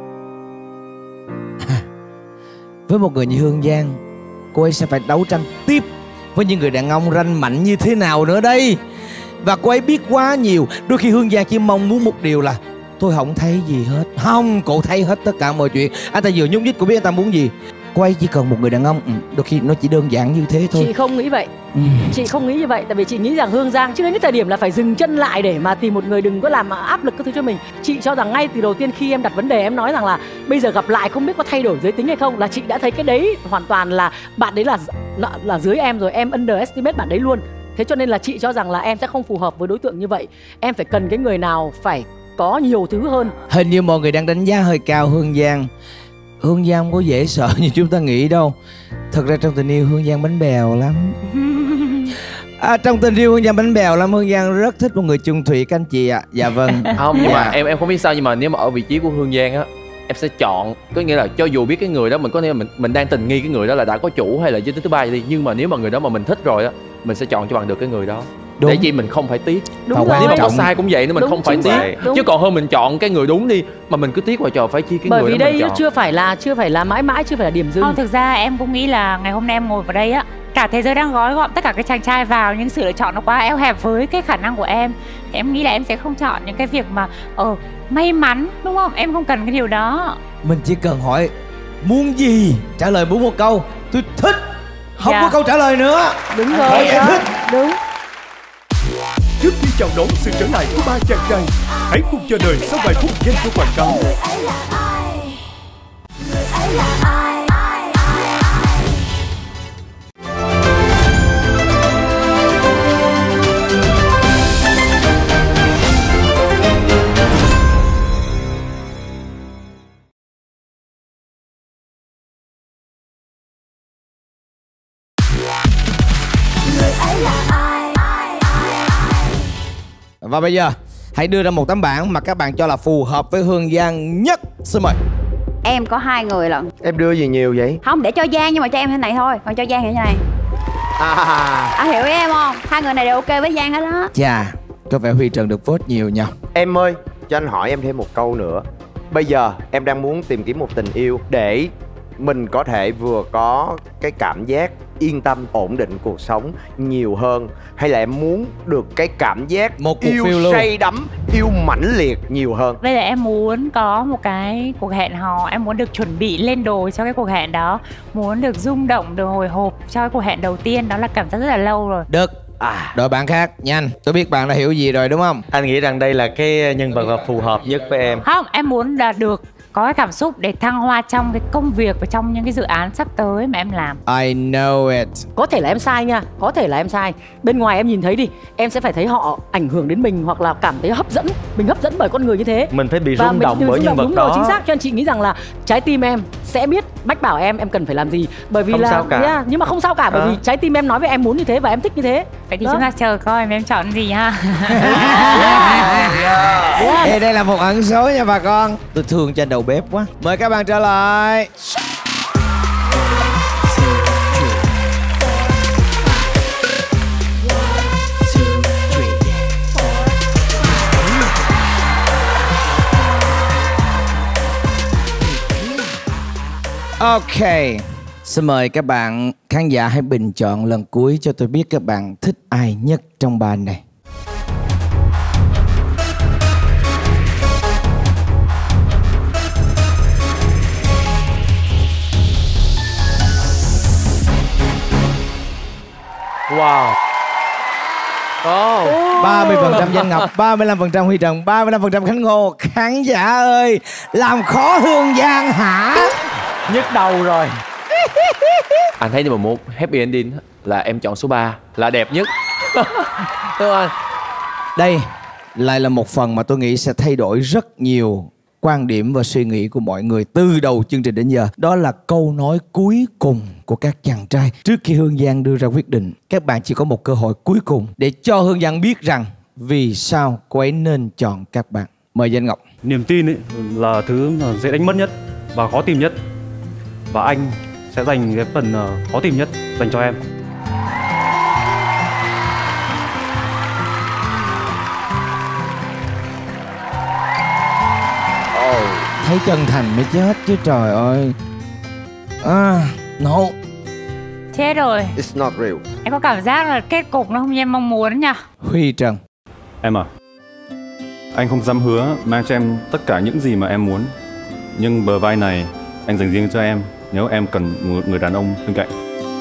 À, với một người như Hương Giang, cô ấy sẽ phải đấu tranh tiếp với những người đàn ông ranh mãnh như thế nào nữa đây. Và cô ấy biết quá nhiều. Đôi khi Hương Giang chỉ mong muốn một điều là tôi không thấy gì hết. Không, cô thấy hết tất cả mọi chuyện. Anh ta vừa nhúc nhích, cô biết anh ta muốn gì. Cô ấy chỉ cần một người đàn ông. ừ, Đôi khi nó chỉ đơn giản như thế thôi.
Chị không nghĩ vậy. ừ. Chị không nghĩ như vậy. Tại vì chị nghĩ rằng Hương Giang chưa đến cái thời điểm là phải dừng chân lại để mà tìm một người, đừng có làm áp lực các thứ cho mình. Chị cho rằng ngay từ đầu tiên khi em đặt vấn đề, em nói rằng là bây giờ gặp lại không biết có thay đổi giới tính hay không, là chị đã thấy cái đấy hoàn toàn là bạn đấy là là, là dưới em rồi, em underestimate bạn đấy luôn. Thế cho nên là chị cho rằng là em sẽ không phù hợp với đối tượng như vậy. Em phải cần cái người nào phải có nhiều thứ hơn.
Hình như mọi người đang đánh giá hơi cao Hương Giang. Hương Giang không có dễ sợ như chúng ta nghĩ đâu. Thật ra trong tình yêu Hương Giang bánh bèo lắm. À, trong tình yêu Hương Giang bánh bèo lắm. Hương Giang rất thích một người chung thủy các anh chị ạ. À. Dạ vâng.
Không, nhưng
dạ.
mà em em không biết sao, nhưng mà nếu mà ở vị trí của Hương Giang á, em sẽ chọn, có nghĩa là cho dù biết cái người đó mình có nghĩa là mình mình đang tình nghi cái người đó là đã có chủ hay là giới tính thứ ba đi, nhưng mà nếu mà người đó mà mình thích rồi á, mình sẽ chọn cho bằng được cái người đó.
Đúng.
Để chi mình không phải tiếc.
Đúng
Nếu mà
rồi.
có sai cũng vậy nữa, mình
Đúng,
không phải
chính xác.
tiếc.
Đúng.
Chứ còn hơn mình chọn cái người đúng đi mà mình cứ tiếc vào trò phải chi cái
Bởi
người
vì
đó
đây
mình chọn.
chưa phải là chưa phải là mãi mãi chưa phải là điểm dừng.
Không, thực ra em cũng nghĩ là ngày hôm nay em ngồi vào đây á, cả thế giới đang gói gọn tất cả các chàng trai vào, những sự lựa chọn nó quá eo hẹp với cái khả năng của em. Thì em nghĩ là em sẽ không chọn những cái việc mà ờ may mắn, đúng không? Em không cần cái điều đó.
Mình chỉ cần hỏi muốn gì, trả lời muốn một câu tôi thích. Không
Dạ.
có câu trả lời nữa.
Đúng
rồi.
rồi
Em
đó.
thích.
Đúng.
Trước khi chào đón sự trở lại của ba chàng trai, hãy cùng chờ đợi sau vài phút dành cho quảng cáo.
Và bây giờ hãy đưa ra một tấm bảng mà các bạn cho là phù hợp với Hương Giang nhất. Xin mời.
Em có hai người lận.
Em đưa gì nhiều vậy?
Không, để cho Giang nhưng mà cho em thế này thôi. Còn cho Giang thì như này.
À,
À hiểu ý em không? Hai người này đều ok với Giang hết đó.
Chà, có vẻ Huy Trần được vote nhiều nha.
Em ơi, cho anh hỏi em thêm một câu nữa. Bây giờ em đang muốn tìm kiếm một tình yêu để mình có thể vừa có cái cảm giác yên tâm, ổn định cuộc sống nhiều hơn, hay là em muốn được cái cảm giác
một cuộc
yêu
phiêu lưu,
say đắm, yêu mãnh liệt nhiều hơn?
Bây giờ em muốn có một cái cuộc hẹn hò, em muốn được chuẩn bị lên đồ cho cái cuộc hẹn đó, muốn được rung động, được hồi hộp cho cái cuộc hẹn đầu tiên, đó là cảm giác rất là lâu rồi.
Được. À, đội bạn khác, nhanh. Tôi biết bạn đã hiểu gì rồi đúng không?
Anh nghĩ rằng đây là cái nhân vật phù hợp nhất với em.
Không, em muốn là được có cái cảm xúc để thăng hoa trong cái công việc và trong những cái dự án sắp tới mà em làm.
I know it.
Có thể là em sai nha, có thể là em sai. Bên ngoài em nhìn thấy đi, em sẽ phải thấy họ ảnh hưởng đến mình hoặc là cảm thấy hấp dẫn, mình hấp dẫn bởi con người như thế.
Mình phải bị
Và
rung
mình
động
từ
bởi
rung
nhân
động,
vật
đúng
đó.
rồi, chính xác. Cho nên chị nghĩ rằng là trái tim em sẽ biết mách bảo em em cần phải làm gì. Bởi vì
Không
là
sao cả.
yeah, nhưng mà không sao cả, bởi
À.
vì trái tim em nói với em muốn như thế và em thích như thế.
Vậy thì
Đó.
chúng ta chờ coi em chọn gì ha.
Ê, đây là một ẩn số nha bà con. Tôi thương cho anh đầu bếp quá. Mời các bạn trở lại. Ok. Xin mời các bạn khán giả hãy bình chọn lần cuối cho tôi biết các bạn thích ai nhất trong bàn này.
Wow. Oh.
ba mươi phần trăm Danh Ngọc, ba mươi lăm phần trăm Huy Trần, ba mươi lăm phần trăm Khánh Ngô. Khán giả ơi, làm khó Hương Giang hả?
Nhức đầu rồi.
Anh thấy nếu mà muốn happy ending là em chọn số ba là đẹp nhất. Đúng không?
Đây lại là một phần mà tôi nghĩ sẽ thay đổi rất nhiều quan điểm và suy nghĩ của mọi người từ đầu chương trình đến giờ. Đó là câu nói cuối cùng của các chàng trai. Trước khi Hương Giang đưa ra quyết định, các bạn chỉ có một cơ hội cuối cùng để cho Hương Giang biết rằng vì sao cô ấy nên chọn các bạn. Mời Danh Ngọc.
Niềm tin ấy là thứ mà dễ đánh mất nhất và khó tìm nhất. Và anh sẽ dành cái phần ờ, khó tìm nhất dành cho em.
thấy chân thành mới chết chứ trời ơi. À, no.
Chết rồi.
It's not real.
Em có cảm giác là kết cục nó không như em mong muốn nhỉ?
Huy Trần.
Em à, anh không dám hứa mang cho em tất cả những gì mà em muốn, nhưng bờ vai này anh dành riêng cho em nếu em cần một người đàn ông bên cạnh.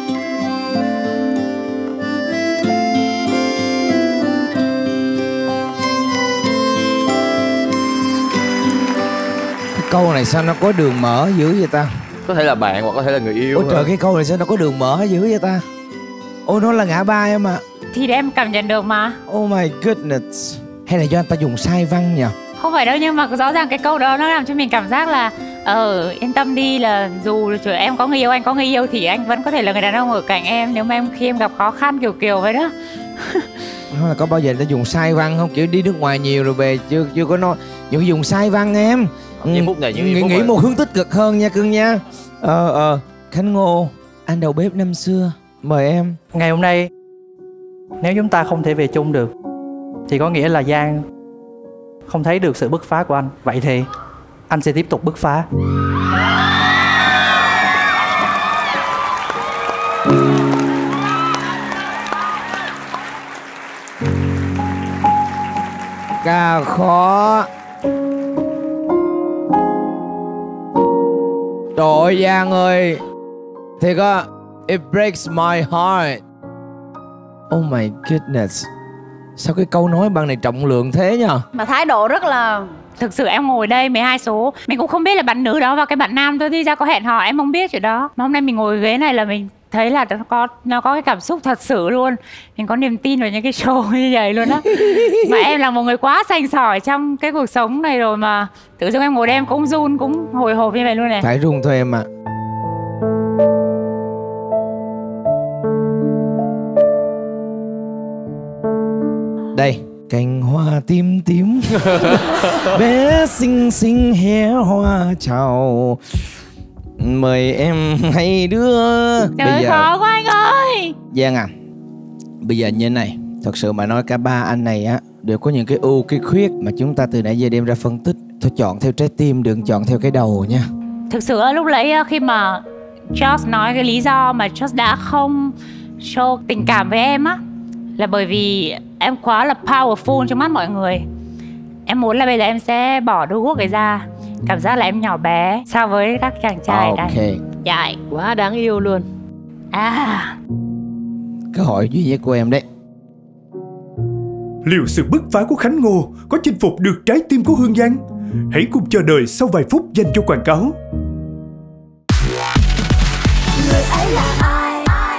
Cái câu này sao nó có đường mở dữ vậy ta?
Có thể là bạn hoặc có thể là người yêu.
Ôi trời, cái câu này sao nó có đường mở dữ vậy ta? Ôi nó là ngã ba em ạ.
Thì để em cảm nhận được mà.
Oh my goodness. Hay là do anh ta dùng sai văn nhỉ?
Không phải đâu, nhưng mà rõ ràng cái câu đó nó làm cho mình cảm giác là ờ yên tâm đi, là dù em có người yêu, anh có người yêu thì anh vẫn có thể là người đàn ông ở cạnh em nếu mà em khi em gặp khó khăn kiểu kiểu vậy đó.
Nó là có bao giờ người ta dùng sai văn không? Kiểu đi nước ngoài nhiều rồi về chưa chưa có nói những dùng sai văn em.
Những phút này những
nghĩ,
phút
nghĩ
rồi.
một hướng tích cực hơn nha cưng nha. Ờ ờ Khánh Ngô, anh đầu bếp năm xưa, mời em.
Ngày hôm nay nếu chúng ta không thể về chung được thì có nghĩa là Giang không thấy được sự bứt phá của anh. Vậy thì anh sẽ tiếp tục bứt phá.
Ca khó. Trời ơi Giang ơi, thiệt á, it breaks my heart. Oh my goodness. Sao cái câu nói bằng này trọng lượng thế nhờ?
Mà thái độ rất là... Thực sự em ngồi đây mười hai số, mình cũng không biết là bạn nữ đó và cái bạn nam tôi đi ra có hẹn hò, em không biết chuyện đó. Mà hôm nay mình ngồi ghế này là mình thấy là nó có nó có cái cảm xúc thật sự luôn. Mình có niềm tin vào những cái show như vậy luôn á. Mà em là một người quá sành sỏi trong cái cuộc sống này rồi mà tự dưng em ngồi đây em cũng run, cũng hồi hộp như vậy luôn này.
Phải run thôi em ạ. À. Đây, cành hoa tím tím bé xinh xinh hé hoa chào, mời em hay đưa.
Trời ơi, khó quá anh ơi.
Giang à, bây giờ như thế này, thật sự mà nói cả ba anh này á đều có những cái ưu cái khuyết mà chúng ta từ nãy giờ đem ra phân tích. Thôi chọn theo trái tim, đừng chọn theo cái đầu nha.
Thực sự lúc nãy khi mà Josh nói cái lý do mà Josh đã không show tình cảm với em á là bởi vì em quá là powerful trong mắt mọi người. Em muốn là bây giờ em sẽ bỏ đôi guốc ấy ra. Cảm giác là em nhỏ bé so với các chàng trai ở
Ok.
đây. Dạ.
Quá đáng yêu luôn.
À,
cơ hội duy nhất của em đấy.
Liệu sự bứt phá của Khánh Ngô có chinh phục được trái tim của Hương Giang? Hãy cùng chờ đợi sau vài phút dành cho quảng cáo.
Người ấy là ai?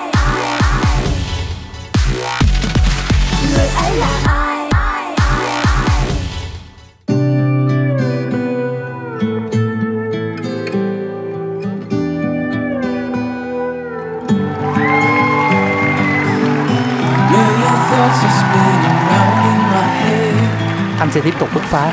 Người ấy là ai?
Anh sẽ tiếp tục bứt phá.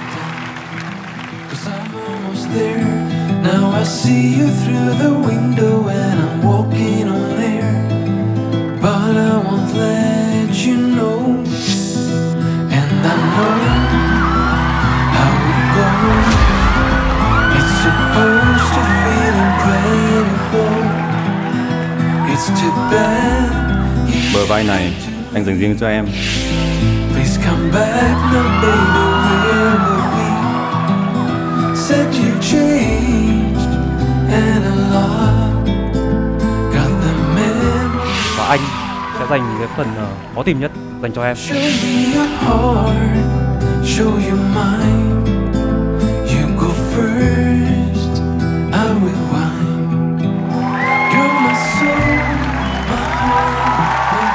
Now I see you through the window and I'm walking on air, but I won't let you know, and I know how it goes. It's supposed to feel incredible. It's too bad.
Bờ vai này anh dành riêng cho em.
Please come back now, baby. Where were we? Said you changed and a lot. Got the memory.
Và anh sẽ dành cái phần uh, khó tìm nhất dành cho em.
Show me your heart, show you mine. You go first, I will whine. You're my soul, my heart,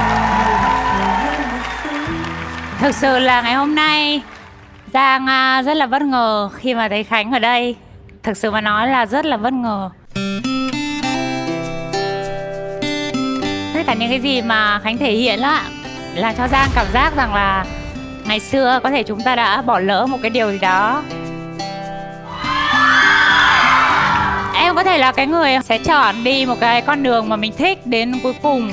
my
thực sự là ngày hôm nay Giang rất là bất ngờ khi mà thấy Khánh ở đây. Thực sự mà nói là rất là bất ngờ. Tất cả những cái gì mà Khánh thể hiện á là cho Giang cảm giác rằng là ngày xưa có thể chúng ta đã bỏ lỡ một cái điều gì đó. Em có thể là cái người sẽ chọn đi một cái con đường mà mình thích đến cuối cùng.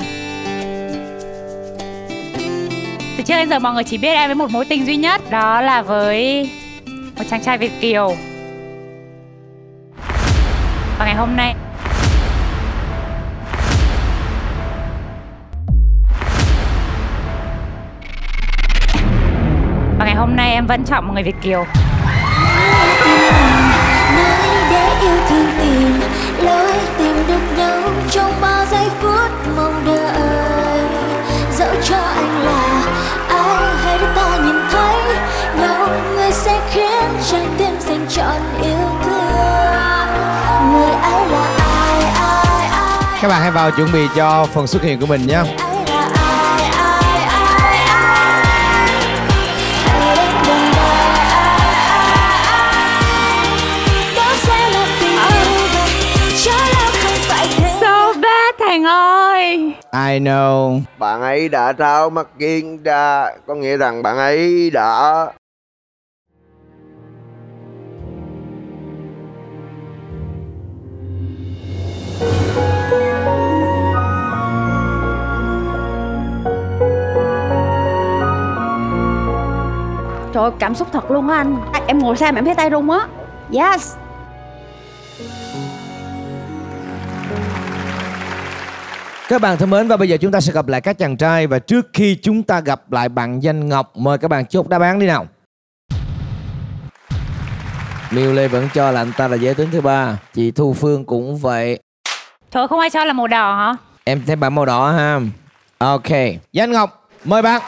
Từ trước đến giờ mọi người chỉ biết em với một mối tình duy nhất, đó là với một chàng trai Việt kiều. Và ngày hôm nay Và ngày hôm nay em vẫn chọn một người Việt kiều.
Để yêu thương tìm lối tìm được nhau trong bao giây phút mong đợi. Dẫu cho anh là ai hay để ta nhìn thấy nhau, người sẽ khiến trái tim dành trọn yêu thương. Người ấy là ai, ai, ai.
Các bạn hãy vào chuẩn bị cho phần xuất hiện của mình nhé.
Thành ơi,
I know. Bạn ấy đã tháo mắt kiếng ra, có nghĩa rằng bạn ấy đã
Trời ơi, cảm xúc thật luôn á anh. Em ngồi xa mà em thấy tay run á. Yes.
Các bạn thân mến, và bây giờ chúng ta sẽ gặp lại các chàng trai. Và trước khi chúng ta gặp lại bạn Danh Ngọc, mời các bạn chốt đáp án đi nào. Miêu Lê vẫn cho là anh ta là giới tính thứ ba. Chị Thu Phương cũng vậy.
Trời, không ai cho là màu đỏ hả?
Em thấy bạn màu đỏ ha. Ok, Danh Ngọc, mời bạn.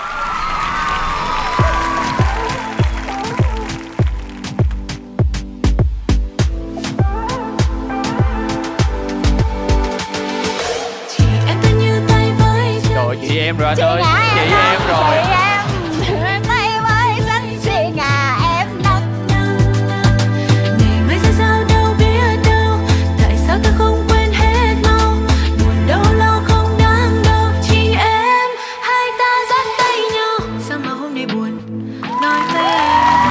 Chị em rồi anh ơi, chị em rồi.
Chị em, em tay với xanh chị ngà em nắng. Ngày mai ra sao đâu biết đâu, tại sao ta không quên hết mau. Buồn đâu lo không đáng đâu, chị em hai ta dắt tay nhau. Sao mà hôm nay buồn, nói với em.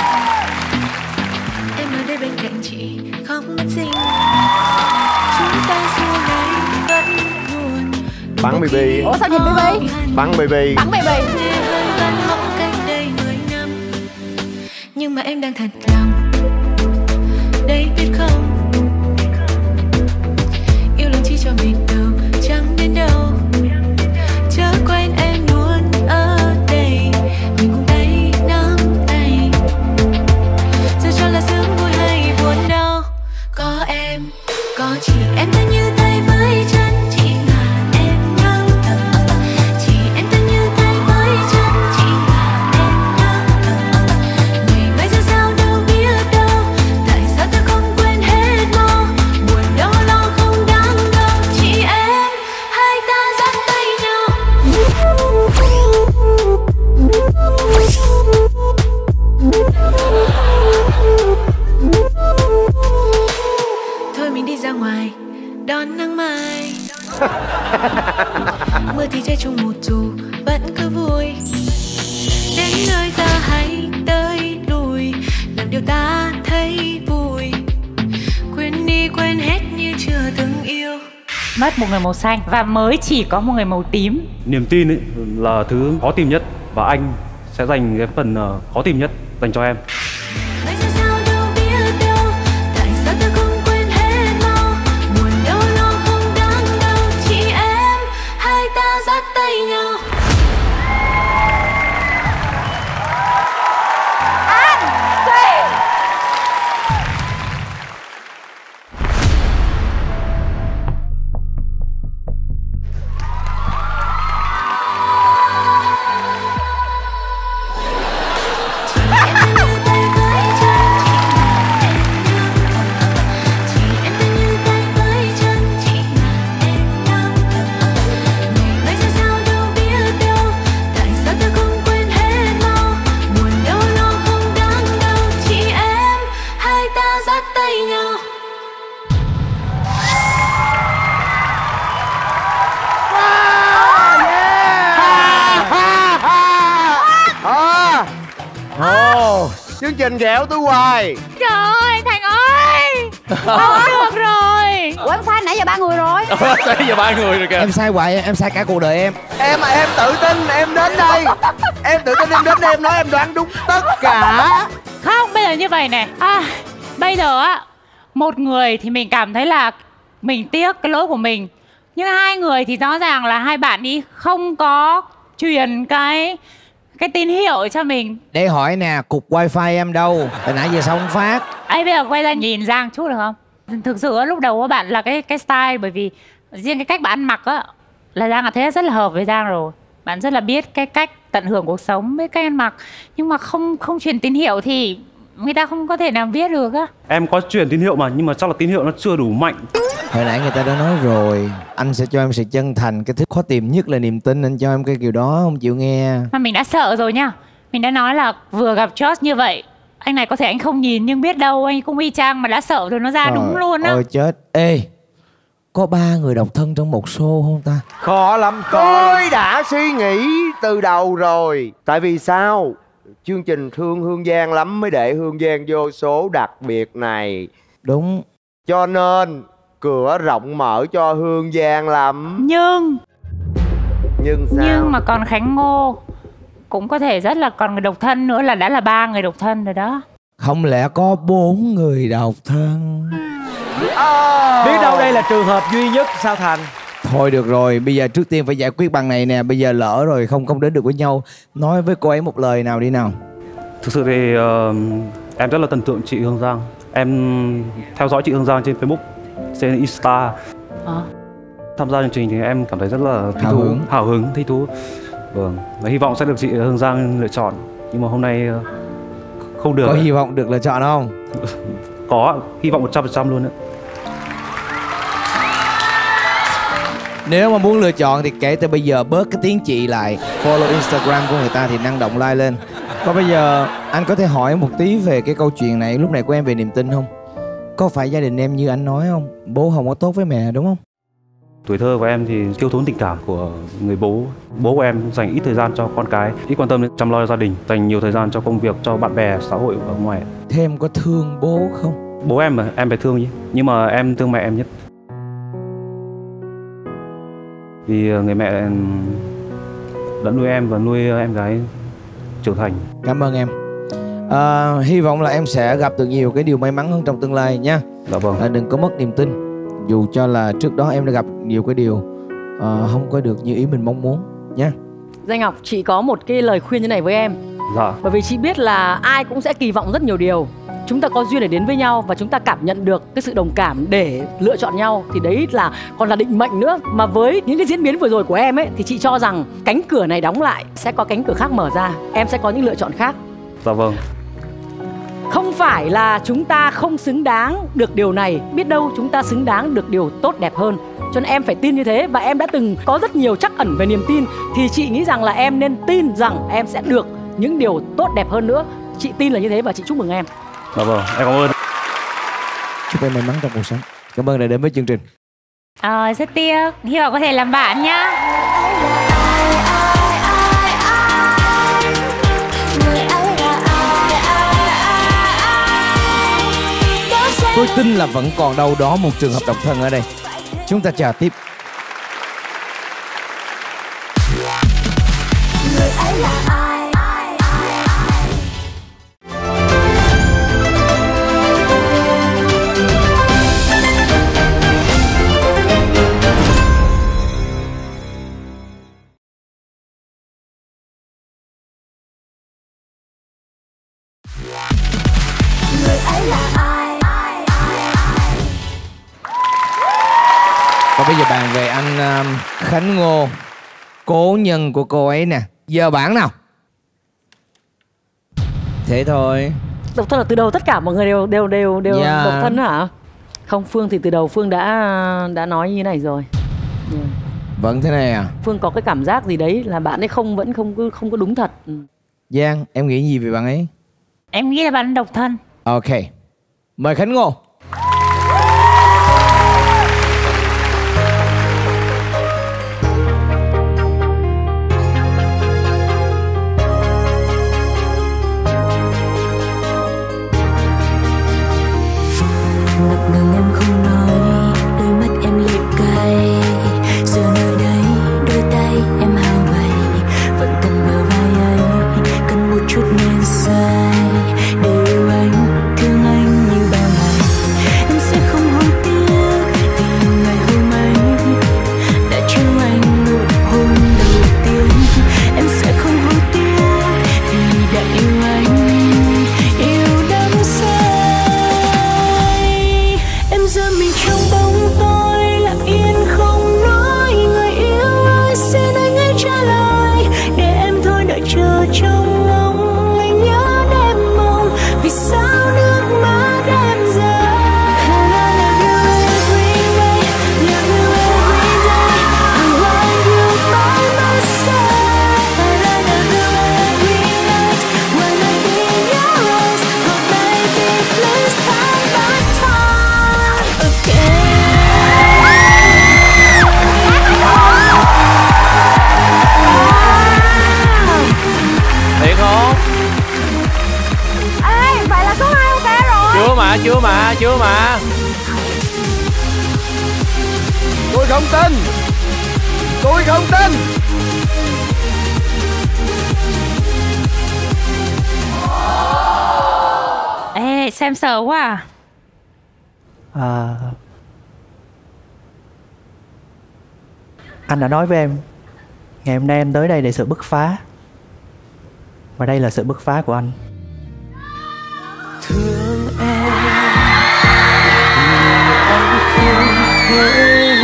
Em ở đây bên cạnh chị, không mất gì. Chúng ta xưa nay vẫn buồn.
Bắn bê bê.
Ủa sao nhìn bê bê?
Bắn bê bê.
Bắn bê bê.
Nhưng mà em đang thật lòng đây biết không, yêu lòng chi cho mình đâu chẳng đến đâu. Chớ quên em luôn ở đây, mình cùng tay nắm tay. Giờ cho là sướng vui hay buồn đau, có em có chị em ta như tay với chân. Thôi mình đi ra ngoài đón nắng mai. Mưa thì che chung một dù vẫn cứ vui. Đến nơi ta hãy tới lui, làm điều ta thấy vui. Quên đi quên hết như chưa từng yêu.
Mất một người màu xanh và mới chỉ có một người màu tím.
Niềm tin ấy là thứ khó tìm nhất, và anh sẽ dành cái phần khó tìm nhất dành cho em.
Chương trình ghẹo tôi hoài.
Trời ơi, Thành ơi, không được rồi.
Ủa em sai nãy giờ ba người rồi.
Nãy giờ ba người rồi kìa.
Em sai hoài, em sai cả cuộc đời em.
Em mà em tự tin em đến đây. Em tự tin em đến đây em nói em đoán đúng tất cả.
Không, bây giờ như vậy này à, bây giờ á Một người thì mình cảm thấy là mình tiếc cái lỗi của mình, nhưng hai người thì rõ ràng là hai bạn ý không có truyền cái cái tín hiệu cho mình.
Để hỏi nè, cục wifi em đâu? Từ nãy giờ sao không phát?
Ấy bây giờ quay ra nhìn Giang chút được không? Thực sự lúc đầu các bạn là cái cái style, bởi vì riêng cái cách bạn ăn mặc á là Giang là thấy rất là hợp với Giang rồi. Bạn rất là biết cái cách tận hưởng cuộc sống, biết cách ăn mặc, nhưng mà không không truyền tín hiệu thì người ta không có thể nào viết được á.
Em có truyền tín hiệu mà, nhưng mà chắc là tín hiệu nó chưa đủ mạnh.
Hồi nãy người ta đã nói rồi, anh sẽ cho em sự chân thành. Cái thứ khó tìm nhất là niềm tin, anh cho em cái kiểu đó, không chịu nghe.
Mà mình đã sợ rồi nha. Mình đã nói là vừa gặp Josh như vậy, anh này có thể anh không nhìn nhưng biết đâu anh cũng y chang, mà đã sợ rồi nó ra
Trời
đúng luôn á.
ôi chết. Ê, có ba người độc thân trong một show không ta?
Khó lắm. Tôi đã suy nghĩ từ đầu rồi. Tại vì sao? Chương trình thương Hương Giang lắm mới để Hương Giang vô số đặc biệt này.
Đúng.
Cho nên cửa rộng mở cho Hương Giang lắm.
Nhưng
Nhưng sao?
Nhưng mà còn Khánh Ngô cũng có thể rất là còn người độc thân nữa, là đã là ba người độc thân rồi đó.
Không lẽ có bốn người độc thân?
Oh. Biết đâu đây là trường hợp duy nhất sao Thành?
Thôi được rồi, bây giờ trước tiên phải giải quyết bằng này nè. Bây giờ lỡ rồi không không đến được với nhau. Nói với cô ấy một lời nào đi nào.
Thực sự thì uh, em rất là thần tượng chị Hương Giang. Em theo dõi chị Hương Giang trên Facebook, trên Insta. À. Tham gia chương trình thì em cảm thấy rất là thích
hào
thú,
hứng,
hào hứng, thích thú. Vâng, và hy vọng sẽ được chị Hương Giang lựa chọn. Nhưng mà hôm nay uh, không được.
Có hy vọng được lựa chọn không?
Có, hy vọng một trăm phần trăm luôn đấy.
Nếu mà muốn lựa chọn thì kể từ bây giờ bớt cái tiếng chị lại, follow Instagram của người ta thì năng động like lên. Và bây giờ anh có thể hỏi một tí về cái câu chuyện này lúc này của em về niềm tin không? Có phải gia đình em như anh nói không? Bố không có tốt với mẹ đúng không?
Tuổi thơ của em thì thiếu thốn tình cảm của người bố. Bố của em dành ít thời gian cho con cái, ít quan tâm đến chăm lo gia đình, dành nhiều thời gian cho công việc, cho bạn bè, xã hội ở ngoài.
Thế em có thương bố không?
Bố em mà, em phải thương chứ. Nhưng mà em thương mẹ em nhất. Vì người mẹ đã nuôi em và nuôi em gái trưởng thành.
Cảm ơn em. À, hy vọng là em sẽ gặp được nhiều cái điều may mắn hơn trong tương lai nha.
Dạ vâng.
À, đừng có mất niềm tin. Dù cho là trước đó em đã gặp nhiều cái điều à, không có được như ý mình mong muốn nha.
Danh Ngọc, chị có một cái lời khuyên như này với em.
Dạ.
Bởi vì chị biết là ai cũng sẽ kỳ vọng rất nhiều điều. Chúng ta có duyên để đến với nhau và chúng ta cảm nhận được cái sự đồng cảm để lựa chọn nhau, thì đấy là còn là định mệnh nữa. Mà với những cái diễn biến vừa rồi của em ấy thì chị cho rằng cánh cửa này đóng lại, sẽ có cánh cửa khác mở ra. Em sẽ có những lựa chọn khác.
Dạ vâng.
Không phải là chúng ta không xứng đáng được điều này, biết đâu chúng ta xứng đáng được điều tốt đẹp hơn. Cho nên em phải tin như thế, và em đã từng có rất nhiều trắc ẩn về niềm tin. Thì chị nghĩ rằng là em nên tin rằng em sẽ được những điều tốt đẹp hơn nữa. Chị tin là như thế và chị chúc mừng em.
Dạ vâng, em cảm ơn.
Chúc em may mắn trong cuộc sống. Cảm ơn đã đến với chương trình.
Ờ, rất tiếc, hy vọng có thể làm bạn nhá.
Tôi tin là vẫn còn đâu đó một trường hợp độc thân ở đây. Chúng ta chờ tiếp.
Người ấy là ai? Người ấy là ai?
Và bây giờ bàn về anh um, Khánh Ngô, cố nhân của cô ấy nè. Giờ bản nào. Thế thôi.
Độc thân là từ đầu tất cả mọi người đều đều đều đều
Yeah.
độc thân hả? Không, Phương thì từ đầu Phương đã đã nói như này rồi. Yeah.
Vẫn thế này à?
Phương có cái cảm giác gì đấy là bạn ấy không vẫn không có không có đúng thật. Ừ.
Giang, em nghĩ gì về bạn ấy?
Em nghĩ là bạn độc thân.
Ok. Mời Khánh Ngô.
Ngập ngừng em không nói, đôi mắt em liệt cay. Giờ nơi đây, đôi tay em hao gầy, vẫn cần bờ vai ấy, cần một chút men say để yêu anh, thương anh như bao ngày. trong lòng anh nhớ đêm mộng, vì sao nước mắt em rơi. And I love you every day, love you every day, I want you by my side. And I love you every night, when I in your eyes, oh baby please take my time again.
Thiệt không?
Ê, vậy là số hai ok rồi.
Chưa mà, chưa mà, chưa mà.
Tôi không tin. Tôi không tin.
Ê, xem sợ quá à.
À, anh đã nói với em ngày hôm nay em tới đây để sự bứt phá, và đây là sự bứt phá của anh.
Thương em nhưng anh không thể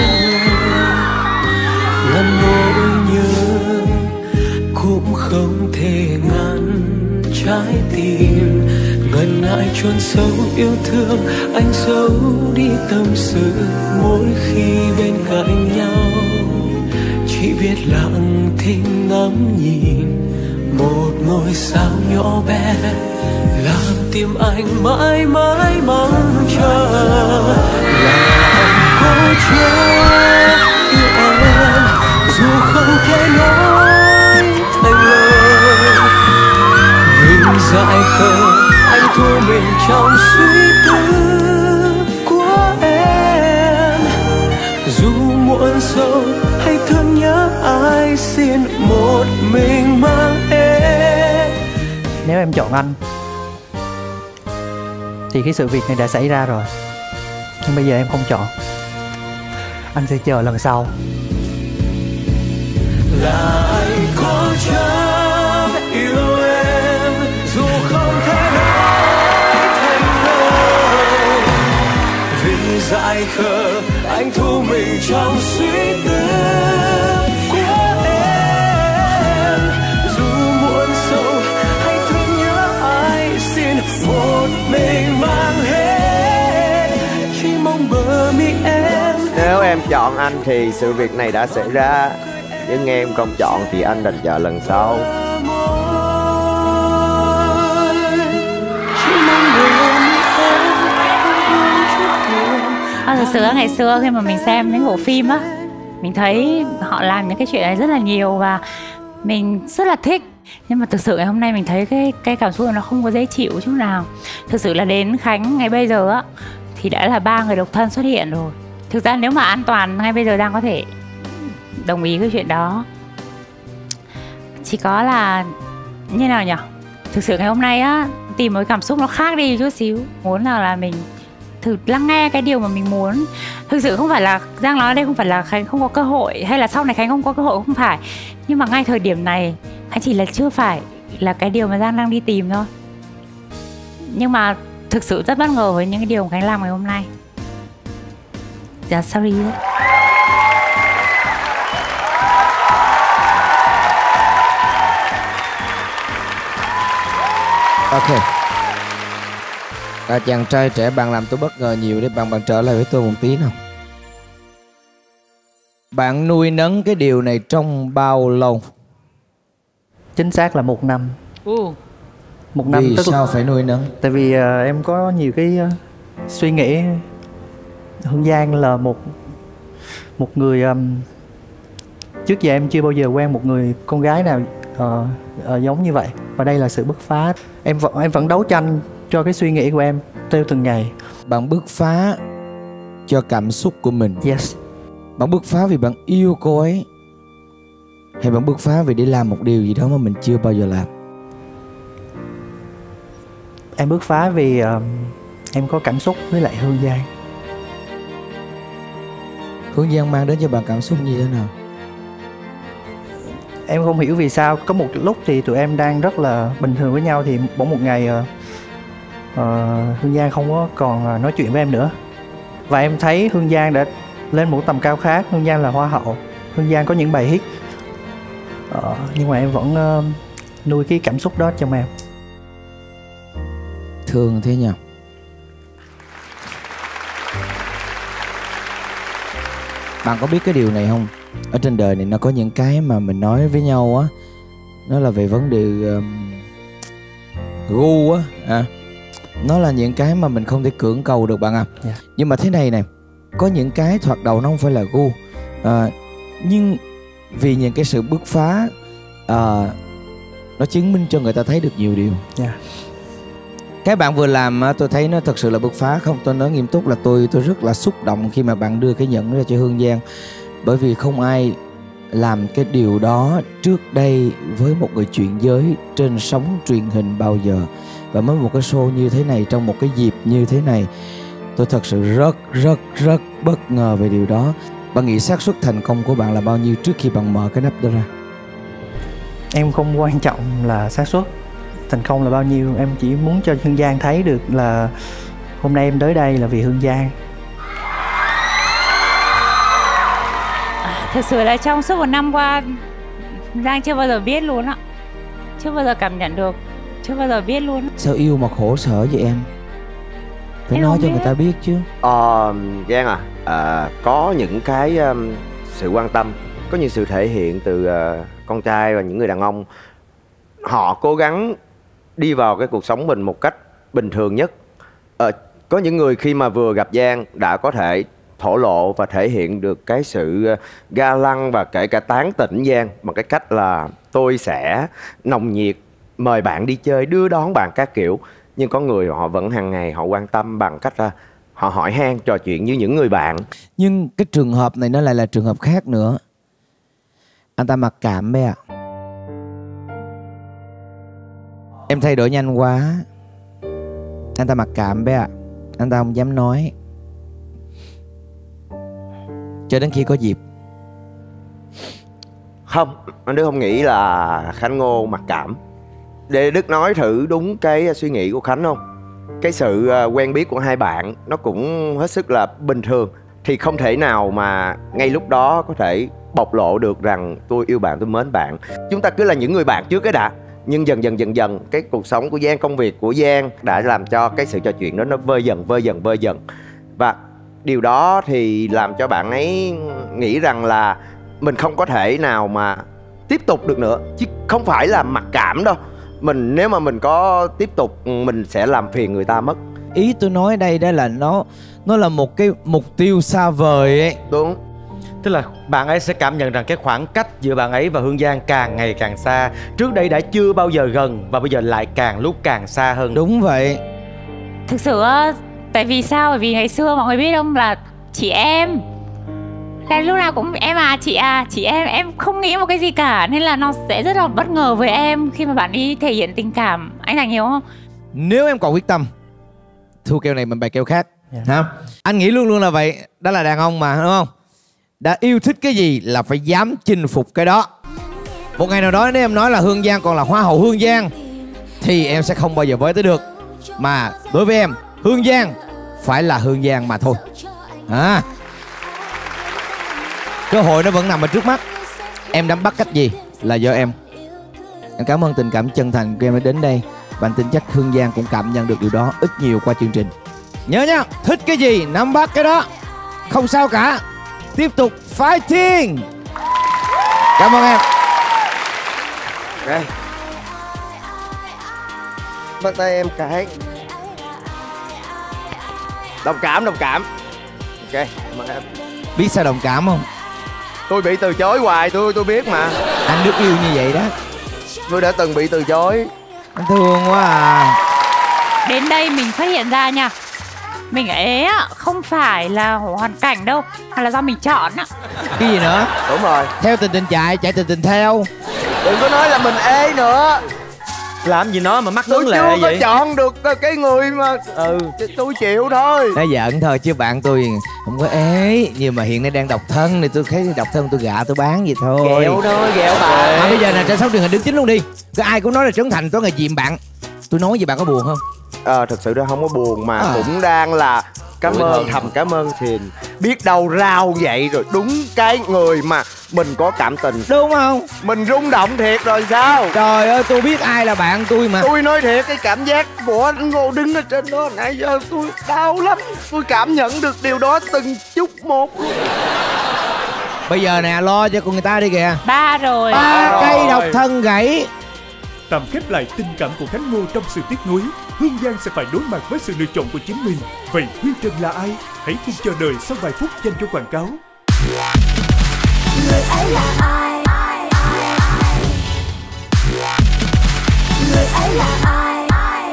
ngăn nỗi nhớ, cũng không thể ngăn trái tim ngần ngại chôn sâu yêu thương. Anh giấu đi tâm sự mỗi khi bên cạnh nhau, chỉ biết lặng thinh ngắm nhìn một ngôi sao nhỏ bé, làm tim anh mãi mãi mong chờ. Là anh cố chấp yêu em dù không thể nói thành lời, vì dại khờ anh thu mình trong suy tư của em. Dù muộn sâu hay thương nhớ ai, xin một mình mang em.
Nếu em chọn anh thì cái sự việc này đã xảy ra rồi, nhưng bây giờ em không chọn. Anh sẽ chờ lần sau.
Là anh cố chấp yêu em dù không thể nói thành lời, vì dại khờ anh thu mình trong suy tư của em. Dù muộn sâu hay thương nhớ ai, xin một mình mang hết, chỉ mong bờ mi em.
Nếu em chọn anh thì sự việc này đã xảy ra, nhưng em không chọn thì anh đành chờ lần sau.
À, thật sự ngày xưa khi mà mình xem những bộ phim á, mình thấy họ làm những cái chuyện này rất là nhiều và mình rất là thích. Nhưng mà thực sự ngày hôm nay mình thấy cái cái cảm xúc nó không có dễ chịu chút nào. Thực sự là đến Khánh ngày bây giờ á thì đã là ba người độc thân xuất hiện rồi. Thực ra nếu mà an toàn ngay bây giờ đang có thể đồng ý cái chuyện đó. Chỉ có là như nào nhỉ? Thực sự ngày hôm nay á tìm một cảm xúc nó khác đi chút xíu. Muốn là là mình thử lắng nghe cái điều mà mình muốn. Thực sự không phải là Giang nói đây không phải là Khánh không có cơ hội, hay là sau này Khánh không có cơ hội, không phải. Nhưng mà ngay thời điểm này Khánh chỉ là chưa phải là cái điều mà Giang đang đi tìm thôi. Nhưng mà thực sự rất bất ngờ với những cái điều mà Khánh làm ngày hôm nay. Dạ sorry đấy.
Ok. À, chàng trai trẻ, bạn làm tôi bất ngờ nhiều, để bạn bạn trở lại với tôi một tí nào. Bạn nuôi nấng cái điều này trong bao lâu?
Chính xác là một năm.
Ừ.
Một năm.
Vì
tức
sao
là...
phải nuôi nấng?
Tại vì uh, em có nhiều cái uh, suy nghĩ. Hương Giang là một một người um, trước giờ em chưa bao giờ quen một người con gái nào uh, uh, giống như vậy, và đây là sự bứt phá. Em vẫn em vẫn đấu tranh cho cái suy nghĩ của em theo từng ngày.
Bạn bứt phá cho cảm xúc của mình.
Yes.
Bạn bứt phá vì bạn yêu cô ấy, hay bạn bứt phá vì để làm một điều gì đó mà mình chưa bao giờ làm?
Em bứt phá vì uh, em có cảm xúc với lại Hương Giang.
Hương Giang mang đến cho bạn cảm xúc như thế nào?
Em không hiểu vì sao có một lúc thì tụi em đang rất là bình thường với nhau, thì bỗng một ngày uh, uh, Hương Giang không có còn uh, nói chuyện với em nữa. Và em thấy Hương Giang đã lên một tầm cao khác. Hương Giang là hoa hậu, Hương Giang có những bài hit, uh, nhưng mà em vẫn uh, nuôi cái cảm xúc đó trong em.
Thương thế nhỉ. Bạn có biết cái điều này không? Ở trên đời này nó có những cái mà mình nói với nhau á, nó là về vấn đề um, gu á, à. Nó là những cái mà mình không thể cưỡng cầu được bạn à.
Yeah.
Nhưng mà thế này này, có những cái thoạt đầu nó không phải là gu, à, nhưng vì những cái sự bứt phá, à, nó chứng minh cho người ta thấy được nhiều điều.
Yeah.
Cái bạn vừa làm tôi thấy nó thật sự là bứt phá. Không, tôi nói nghiêm túc là tôi tôi rất là xúc động khi mà bạn đưa cái nhẫn ra cho Hương Giang. Bởi vì không ai làm cái điều đó trước đây với một người chuyển giới trên sóng truyền hình bao giờ. Và mới một cái show như thế này, trong một cái dịp như thế này, tôi thật sự rất rất rất bất ngờ về điều đó. Bạn nghĩ xác suất thành công của bạn là bao nhiêu trước khi bạn mở cái nắp đó ra?
Em không quan trọng là xác suất thành công là bao nhiêu. Em chỉ muốn cho Hương Giang thấy được là hôm nay em tới đây là vì Hương Giang.
Thực sự là trong suốt một năm qua, Giang chưa bao giờ biết luôn á. Chưa bao giờ cảm nhận được, chưa bao giờ biết luôn.
Sao yêu mà khổ sở vậy em? Phải
Em
nói
không
cho
biết.
người ta biết chứ.
Ờ, Giang à, à, có những cái um, sự quan tâm, có những sự thể hiện từ uh, con trai và những người đàn ông. Họ cố gắng đi vào cái cuộc sống mình một cách bình thường nhất. Ờ, có những người khi mà vừa gặp Giang đã có thể thổ lộ và thể hiện được cái sự ga lăng và kể cả tán tỉnh Giang bằng cái cách là tôi sẽ nồng nhiệt mời bạn đi chơi, đưa đón bạn các kiểu. Nhưng có người họ vẫn hàng ngày họ quan tâm bằng cách là họ hỏi han, trò chuyện như những người bạn.
Nhưng cái trường hợp này nó lại là trường hợp khác nữa. Anh ta mặc cảm bé ạ. Em thay đổi nhanh quá. Anh ta mặc cảm bé ạ. Anh ta không dám nói cho đến khi có dịp.
Không, anh Đức không nghĩ là Khánh Ngô mặc cảm. Để Đức nói thử đúng cái suy nghĩ của Khánh không? Cái sự quen biết của hai bạn nó cũng hết sức là bình thường. Thì không thể nào mà ngay lúc đó có thể bộc lộ được rằng tôi yêu bạn, tôi mến bạn. Chúng ta cứ là những người bạn trước cái đã. Nhưng dần dần dần dần cái cuộc sống của Giang, công việc của Giang đã làm cho cái sự trò chuyện đó nó vơi dần, vơi dần, vơi dần. Và điều đó thì làm cho bạn ấy nghĩ rằng là mình không có thể nào mà tiếp tục được nữa. Chứ không phải là mặc cảm đâu. Mình nếu mà mình có tiếp tục mình sẽ làm phiền người ta mất.
Ý tôi nói đây đó là nó nó là một cái mục tiêu xa vời ấy.
Đúng.
Tức là bạn ấy sẽ cảm nhận rằng cái khoảng cách giữa bạn ấy và Hương Giang càng ngày càng xa. Trước đây đã chưa bao giờ gần và bây giờ lại càng lúc càng xa hơn.
Đúng vậy.
Thực sự tại vì sao? Bởi vì ngày xưa mọi người biết không, là chị em là lúc nào cũng em à, chị à, chị em. Em không nghĩ một cái gì cả. Nên là nó sẽ rất là bất ngờ với em khi mà bạn đi thể hiện tình cảm. Anh Thành hiểu không?
Nếu em còn quyết tâm, thua kèo này mình bài kèo khác. Yeah. Hả? Anh nghĩ luôn luôn là vậy. Đó là đàn ông mà, đúng không? Đã yêu thích cái gì là phải dám chinh phục cái đó. Một ngày nào đó nếu em nói là Hương Giang còn là Hoa hậu Hương Giang thì em sẽ không bao giờ với tới được. Mà đối với em, Hương Giang phải là Hương Giang mà thôi. À, cơ hội nó vẫn nằm ở trước mắt. Em nắm bắt cách gì là do em. Em cảm ơn tình cảm chân thành của em đã đến đây. Và anh tin chắc Hương Giang cũng cảm nhận được điều đó ít nhiều qua chương trình. Nhớ nha, thích cái gì nắm bắt cái đó. Không sao cả. Tiếp tục fighting. Cảm ơn em.
Đây, bắt tay em cái. Đồng cảm, đồng cảm. Ok, cảm ơn em.
Biết sao đồng cảm không?
Tôi bị từ chối hoài, tôi tôi biết mà.
Anh Đức yêu như vậy đó.
Tôi đã từng bị từ chối.
Anh thương quá à.
Đến đây mình phát hiện ra nha, mình ế á, không phải là hoàn cảnh đâu, mà là do mình chọn á.
Cái gì nữa?
Đúng rồi.
Theo tình tình chạy, chạy tình tình theo.
Đừng có nói là mình ế nữa.
Làm gì nó mà mắc lớn lệ
vậy? Tôi chưa
vậy?
có chọn được cái người mà ừ tôi chịu thôi.
Nói giỡn thôi chứ bạn tôi không có ế. Nhưng mà hiện nay đang độc thân thì tôi thấy độc thân tôi gạ tôi bán vậy thôi.
Ghẹo thôi, ghẹo bà.
Mà bây giờ là trên sóng truyền hình đứng chính luôn đi. Có ai cũng nói là Trấn Thành tối ngày chìm bạn. Tôi nói gì bạn có buồn không?
Ờ, thật sự ra không có buồn mà
à.
cũng đang là Cảm
Tuổi
ơn,
thân.
thầm cảm ơn Thiền. Biết đâu rao vậy rồi đúng cái người mà mình có cảm tình.
Đúng không?
Mình rung động thiệt rồi sao?
Trời ơi, tôi biết ai là bạn tôi mà.
Tôi nói thiệt, cái cảm giác của anh Ngô đứng ở trên đó nãy giờ tôi đau lắm. Tôi cảm nhận được điều đó từng chút một.
Bây giờ nè, lo cho con người ta đi kìa.
Ba rồi.
Ba cây độc thân gãy.
Tạm khép lại tình cảm của Khánh Ngô trong sự tiếc nuối, Hương Giang sẽ phải đối mặt với sự lựa chọn của chính mình. Vậy Huy Trần là ai? Hãy cùng chờ đợi sau vài phút dành cho quảng cáo.
Người ấy là ai? Người ấy là ai?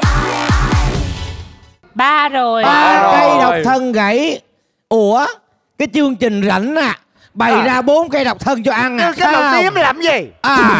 Ba rồi.
Ba cây độc thân gãy. Ủa, cái chương trình rảnh à, bày
À.
ra bốn cây độc thân cho ăn à?
Cái đầu
Sao?
tiên làm gì?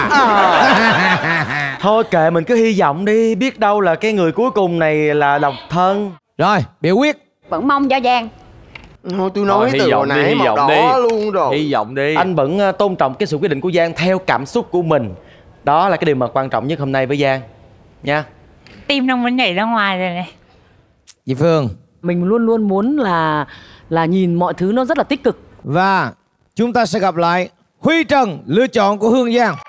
À.
Thôi kệ, mình cứ hy vọng đi, biết đâu là cái người cuối cùng này là độc thân.
Rồi, biểu quyết.
Vẫn mong cho Giang.
Thôi tôi nói từ hồi nãy màu đỏ luôn rồi.
Hy vọng đi.
Anh vẫn ờ, tôn trọng cái sự quyết định của Giang theo cảm xúc của mình. Đó là cái điều mà quan trọng nhất hôm nay với Giang nha.
Tim nó muốn nhảy ra ngoài rồi này.
Chị Phương.
Mình luôn luôn muốn là là nhìn mọi thứ nó rất là tích cực.
Và chúng ta sẽ gặp lại Huy Trần, lựa chọn của Hương Giang.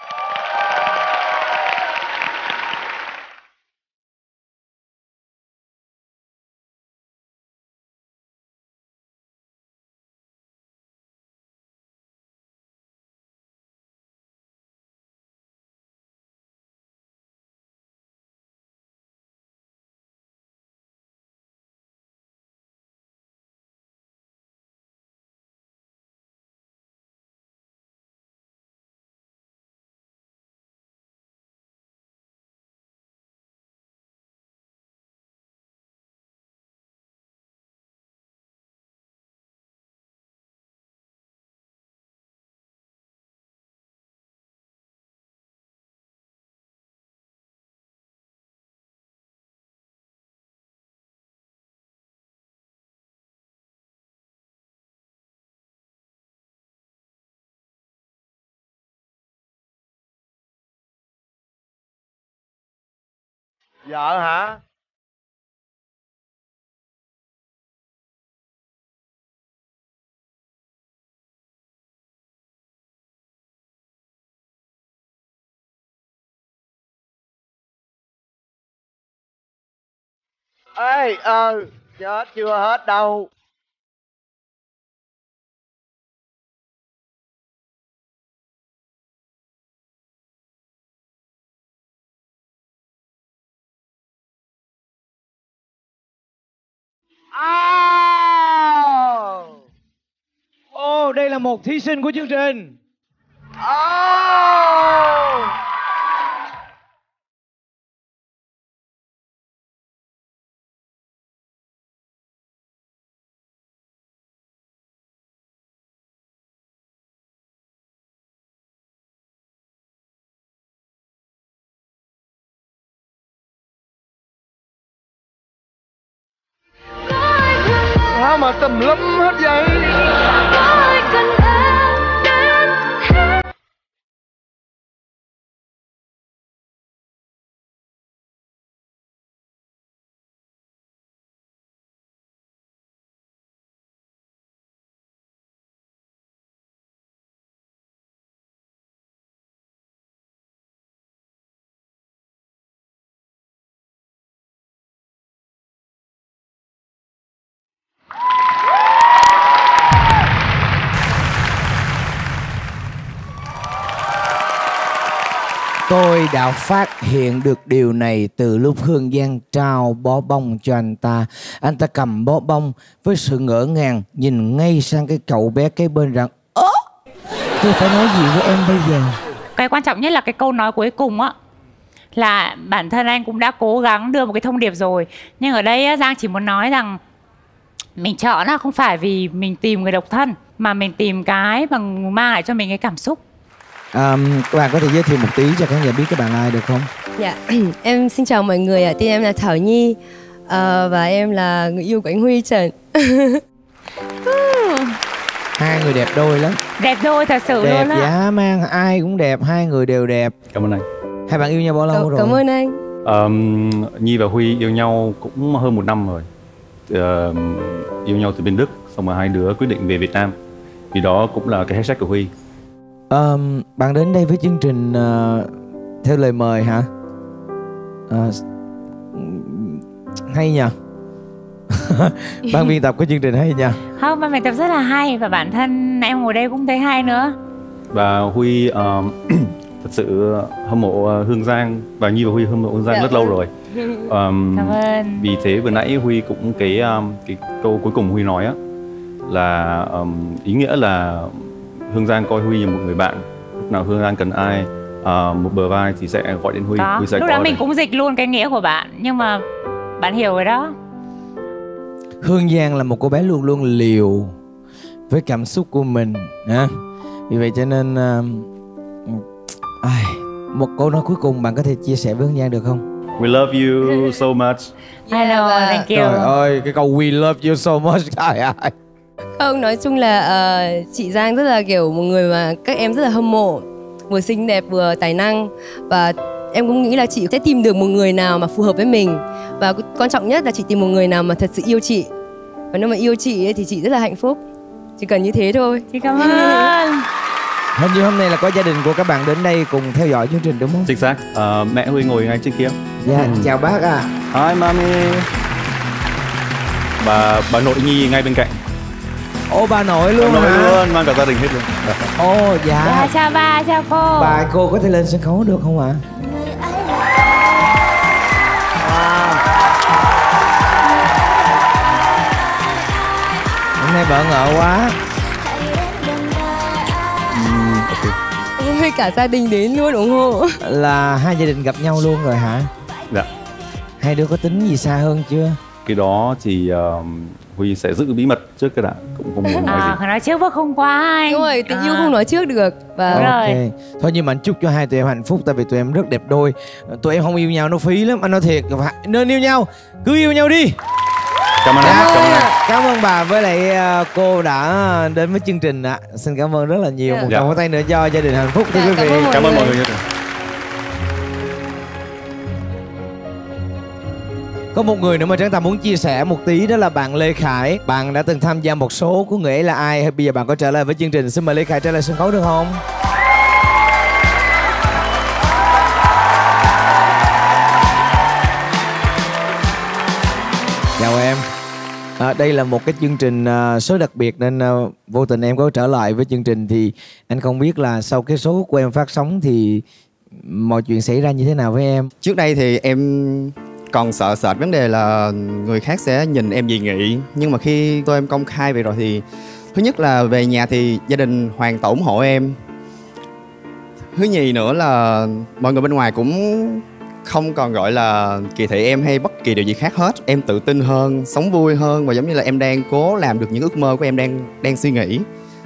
Vợ hả? Ê, ờ, chết chưa hết đâu.
Ồ, oh, đây là một thí sinh của chương trình.
Oh! Sao mà tùm lum hết vậy?
Tôi đã phát hiện được điều này từ lúc Hương Giang trao bó bông cho anh ta. Anh ta cầm bó bông với sự ngỡ ngàng, nhìn ngay sang cái cậu bé kế bên rằng: ớ, tôi phải nói gì với em bây giờ?
Cái quan trọng nhất là cái câu nói cuối cùng á, là bản thân anh cũng đã cố gắng đưa một cái thông điệp rồi. Nhưng ở đây á, Giang chỉ muốn nói rằng mình chọn là không phải vì mình tìm người độc thân, mà mình tìm cái bằng mang lại cho mình cái cảm xúc.
À, các bạn có thể giới thiệu một tí cho khán giả biết các bạn ai được không?
Dạ, em xin chào mọi người ạ. Tên em là Thảo Nhi à, và em là người yêu của anh Huy Trần.
Hai người đẹp đôi lắm.
Đẹp đôi thật sự
Đẹp
luôn á.
dã man, ai cũng đẹp, hai người đều đẹp.
Cảm ơn anh.
Hai bạn yêu nhau bao lâu
Cảm,
rồi?
cảm ơn anh.
Um, Nhi và Huy yêu nhau cũng hơn một năm rồi. Uh, yêu nhau từ bên Đức, xong rồi hai đứa quyết định về Việt Nam. Vì đó cũng là cái hashtag của Huy.
Um, bạn đến đây với chương trình uh, theo lời mời hả? Uh, hay nhờ. Ban biên tập của chương trình hay nha.
Không, ban biên tập rất là hay và bản thân em ngồi đây cũng thấy hay nữa.
Và Huy um, thật sự hâm mộ uh, Hương Giang, và Nhi và Huy hâm mộ Hương Giang
Dạ.
rất lâu rồi. Um,
Cảm ơn.
Vì thế vừa nãy Huy cũng cái um, cái câu cuối cùng Huy nói á là um, ý nghĩa là Hương Giang coi Huy như một người bạn, lúc nào Hương Giang cần ai, uh, một bờ vai thì sẽ gọi đến Huy.
Đó,
Huy sẽ
lúc
có
đó mình
đây.
cũng dịch luôn cái nghĩa của bạn, nhưng mà bạn hiểu rồi đó.
Hương Giang là một cô bé luôn luôn liều với cảm xúc của mình ha. Vì vậy cho nên uh, ai, một câu nói cuối cùng bạn có thể chia sẻ với Hương Giang được không?
We love you so much.
Hello, thank you.
Trời ơi, cái câu we love you so much. Trời ơi.
Không, nói chung là uh, chị Giang rất là kiểu một người mà các em rất là hâm mộ, vừa xinh đẹp vừa tài năng, và em cũng nghĩ là chị sẽ tìm được một người nào mà phù hợp với mình, và quan trọng nhất là chị tìm một người nào mà thật sự yêu chị, và nếu mà yêu chị ấy, thì chị rất là hạnh phúc, chỉ cần như thế thôi.
Chị cảm ơn.
Hình như hôm nay là có gia đình của các bạn đến đây cùng theo dõi chương trình đúng không?
Chính xác. Uh, mẹ Huy ngồi ngay trên kia.
Dạ,
Ừ.
chào bác ạ.
Hi mami. Bà bà nội Nhi ngay bên cạnh.
Ô, bà nội luôn
Bà nội
hả?
luôn, mang cả gia đình hết luôn.
Ô, dạ.
Dạ, chào ba, chào cô.
Bà, cô có thể lên sân khấu được không ạ? Hôm nay bỡ ngỡ quá.
Uhm, ok.
Ôi, cả gia đình đến luôn ủng hộ.
Là hai gia đình gặp nhau luôn rồi hả?
Dạ.
Hai đứa có tính gì xa hơn chưa?
Cái đó thì uh, Huy sẽ giữ bí mật trước cái đã, cũng không muốn nói
À,
gì.
phải nói trước bước không qua anh.
Đúng rồi, tình yêu
À.
không nói trước được. Và
Đúng
Ok.
rồi.
Thôi nhưng mà anh chúc cho hai tụi em hạnh phúc, tại vì tụi em rất đẹp đôi. Tụi em không yêu nhau nó phí lắm, anh nói thiệt. Phải- Nên yêu nhau, cứ yêu nhau đi.
Cảm ơn
Dạ,
em, cảm ơn em.
Cảm ơn bà với lại ờ, cô đã đến với chương trình ạ. Xin cảm ơn rất là nhiều. Một
Dạ.
tràng pháo tay nữa cho gia đình hạnh phúc thưa quý vị.
Cảm ơn mọi người.
Có một người nữa mà chúng ta muốn chia sẻ một tí, đó là bạn Lê Khải. Bạn đã từng tham gia một số của Người Ấy Là Ai. Bây giờ bạn có trở lại với chương trình. Xin mời Lê Khải trở lại sân khấu được không? Chào em. À, đây là một cái chương trình à, số đặc biệt nên à, vô tình em có trở lại với chương trình. Thì anh không biết là sau cái số của em phát sóng thì mọi chuyện xảy ra như thế nào với em?
Trước đây thì em còn sợ sệt vấn đề là người khác sẽ nhìn em dị nghị. Nhưng mà khi tôi em công khai vậy rồi thì thứ nhất là về nhà thì gia đình hoàn toàn ủng hộ em. Thứ nhì nữa là mọi người bên ngoài cũng không còn gọi là kỳ thị em hay bất kỳ điều gì khác hết. Em tự tin hơn, sống vui hơn, và giống như là em đang cố làm được những ước mơ của em đang đang suy nghĩ.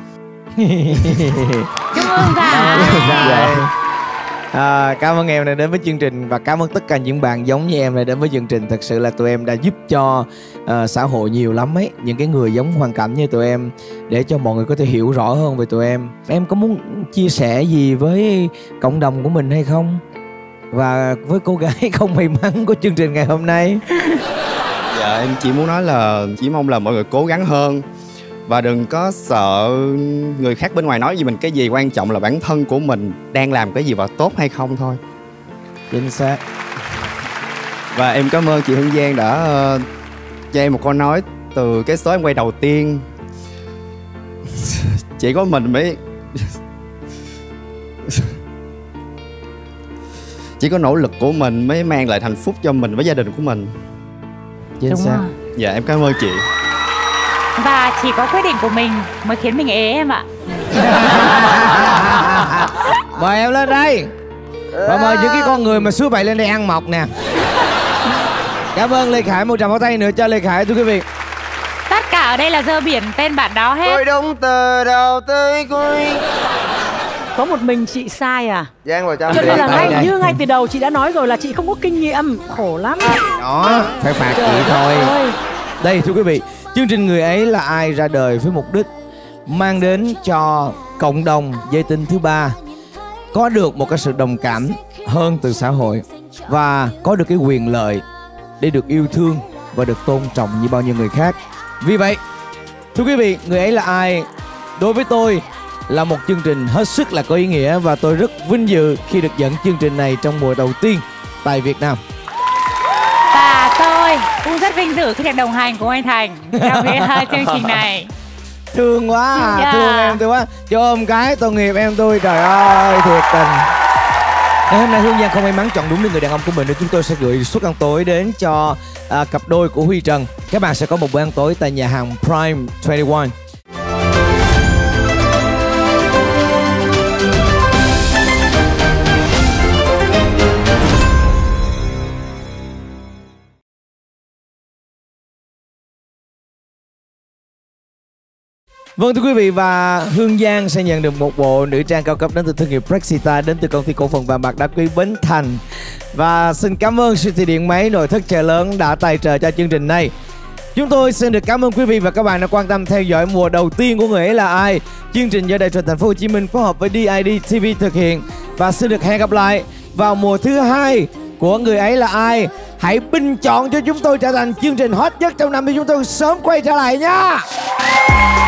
Chúc mừng cả.
Dạ. À, cảm ơn em đã đến với chương trình, và cảm ơn tất cả những bạn giống như em đã đến với chương trình. Thật sự là tụi em đã giúp cho uh, xã hội nhiều lắm ấy, những cái người giống hoàn cảnh như tụi em, để cho mọi người có thể hiểu rõ hơn về tụi em. Em có muốn chia sẻ gì với cộng đồng của mình hay không? Và với cô gái không may mắn của chương trình ngày hôm nay?
Dạ em chỉ muốn nói là chỉ mong là mọi người cố gắng hơn và đừng có sợ người khác bên ngoài nói gì mình cái gì, quan trọng là bản thân của mình đang làm cái gì và tốt hay không thôi.
Chính xác.
Và em cảm ơn chị Hương Giang đã uh, cho em một câu nói từ cái số em quay đầu tiên. Chỉ có mình mới chỉ có nỗ lực của mình mới mang lại hạnh phúc cho mình với gia đình của mình.
Chính
Đúng
xác.
rồi.
Dạ em cảm ơn chị.
Và chỉ có quyết định của mình mới khiến mình ế em ạ.
Mời em lên đây. Và mời những cái con người mà suối bậy lên đây ăn mọc nè. Cảm ơn Lê Khải, một tràng pháo tay nữa cho Lê Khải thưa quý vị.
Tất cả ở đây là dơ biển tên bạn đó hết.
Tôi đúng từ đầu tới cuối.
Có một mình chị sai à?
Giang vào trong
Cho
đi.
nên là
Đây,
ngay
đây.
như ngay từ đầu chị đã nói rồi là chị không có kinh nghiệm. Khổ lắm.
Đó, phải phạt
Trời
chị thôi.
ơi.
Đây thưa quý vị, chương trình Người Ấy Là Ai ra đời với mục đích mang đến cho cộng đồng giới tính thứ ba có được một cái sự đồng cảm hơn từ xã hội, và có được cái quyền lợi để được yêu thương và được tôn trọng như bao nhiêu người khác. Vì vậy, Thưa quý vị, người ấy là ai? Đối với tôi là một chương trình hết sức là có ý nghĩa và tôi rất vinh dự khi được dẫn chương trình này trong mùa đầu tiên tại Việt Nam.
Và tôi cũng rất vinh dự khi được đồng hành cùng anh Thành trong cái chương trình này.
Thương quá à,
Yeah.
thương em tôi quá. Cho ôm cái tội nghiệp em tôi, trời ơi, thiệt tình. Ngày hôm nay Hương Giang không may mắn chọn đúng được người đàn ông của mình, nên chúng tôi sẽ gửi suất ăn tối đến cho à, cặp đôi của Huy Trần. Các bạn sẽ có một bữa ăn tối tại nhà hàng Prime hai mươi mốt. Vâng thưa quý vị, và Hương Giang sẽ nhận được một bộ nữ trang cao cấp đến từ thương hiệu Brexita, đến từ công ty cổ phần vàng bạc đá quý Bến Thành. Và xin cảm ơn siêu thị điện máy nội thất chợ lớn đã tài trợ cho chương trình này. Chúng tôi xin được cảm ơn quý vị và các bạn đã quan tâm theo dõi mùa đầu tiên của Người ấy là ai. Chương trình do Đài truyền Thành phố Hồ Chí Minh phối hợp với đê i đê ti vi thực hiện, và xin được hẹn gặp lại vào mùa thứ hai của Người ấy là ai. Hãy bình chọn cho chúng tôi trở thành chương trình hot nhất trong năm để chúng tôi sớm quay trở lại nha.